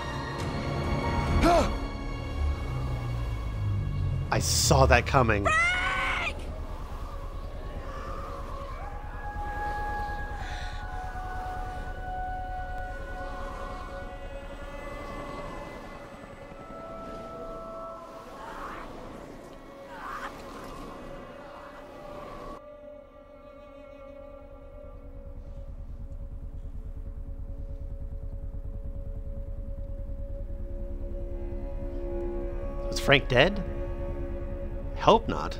I saw that coming. Is Frank dead? Hope not.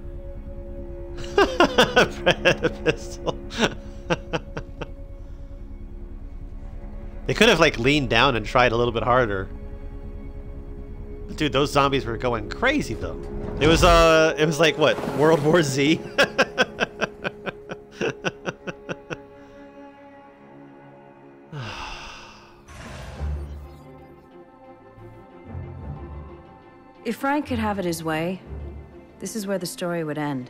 Pistol. They could have like leaned down and tried a little bit harder. But dude, those zombies were going crazy though. It was like what, World War Z? If Frank could have it his way, this is where the story would end.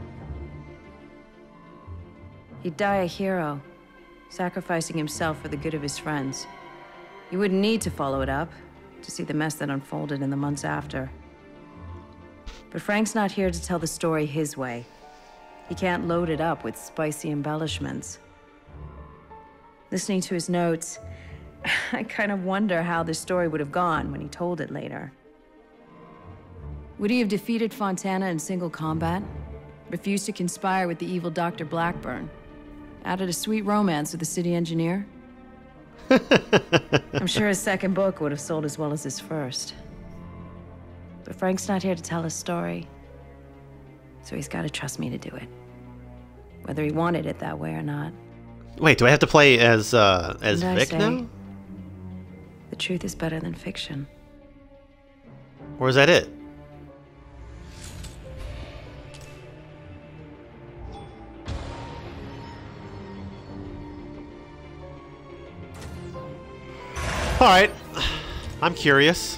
He'd die a hero, sacrificing himself for the good of his friends. He wouldn't need to follow it up to see the mess that unfolded in the months after. But Frank's not here to tell the story his way. He can't load it up with spicy embellishments. Listening to his notes, I kind of wonder how this story would have gone when he told it later. Would he have defeated Fontana in single combat? Refused to conspire with the evil Dr. Blackburn? Added a sweet romance with the city engineer? I'm sure his second book would have sold as well as his first. But Frank's not here to tell his story, so he's got to trust me to do it. Whether he wanted it that way or not. Wait, do I have to play as And I Vic say, now? The truth is better than fiction. Or is that it? Alright, I'm curious.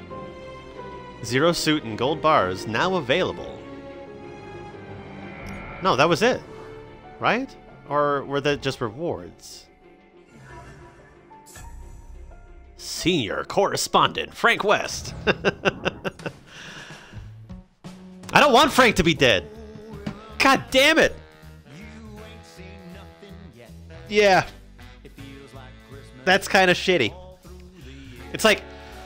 Zero suit and gold bars now available. No, that was it. Right? Or were that just rewards? Senior correspondent, Frank West. I don't want Frank to be dead. God damn it. Yeah. That's kind of shitty. It's like,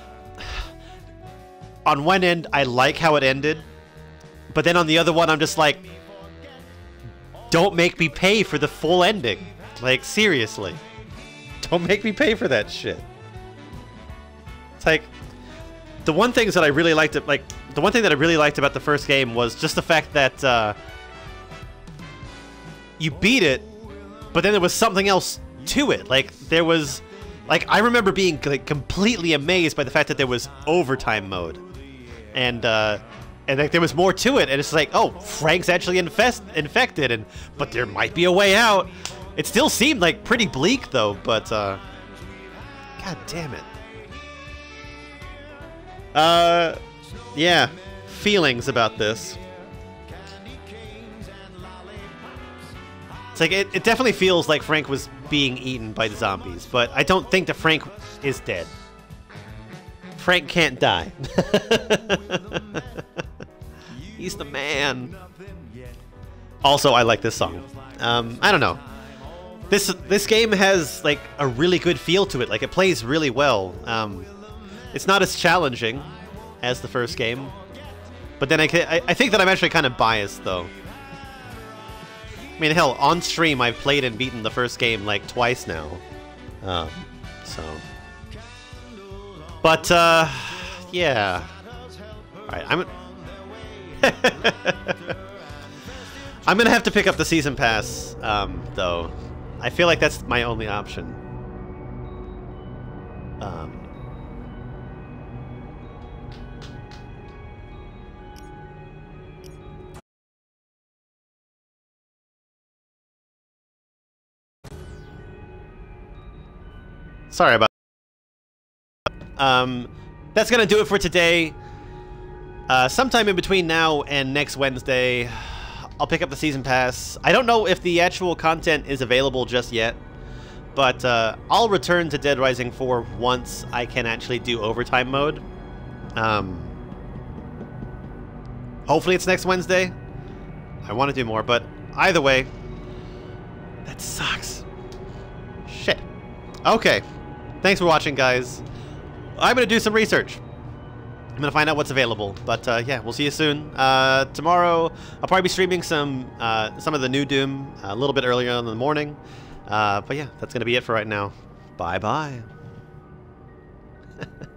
on one end, I like how it ended, but then on the other one, I'm just like, don't make me pay for the full ending. Like, seriously. Don't make me pay for that shit. It's like, the one thing that I really liked, the one thing that I really liked about the first game was just the fact that you beat it, but then there was something else to it. Like, there was, like, I remember being like completely amazed by the fact that there was overtime mode, and like there was more to it. And it's like, oh, Frank's actually infected, but there might be a way out. It still seemed like pretty bleak though, but god damn it. Yeah, feelings about this. It's like, it definitely feels like Frank was being eaten by the zombies, but I don't think that Frank is dead. Frank can't die. He's the man. Also, I like this song. I don't know. This game has like a really good feel to it. Like, it plays really well. It's not as challenging as the first game, but then I think that I'm actually kind of biased though. I mean, hell, on stream I've played and beaten the first game like twice now. So. But, yeah. Alright, I'm gonna have to pick up the season pass, though. I feel like that's my only option. Sorry about that. That's gonna do it for today. Sometime in between now and next Wednesday, I'll pick up the season pass. I don't know if the actual content is available just yet, but I'll return to Dead Rising 4 once I can actually do overtime mode. Hopefully it's next Wednesday. I want to do more, but either way, that sucks. Shit. Okay. Thanks for watching, guys. I'm going to do some research. I'm going to find out what's available. But, yeah, we'll see you soon. Tomorrow, I'll probably be streaming some of the new Doom a little bit earlier in the morning. But, yeah, that's going to be it for right now. Bye-bye.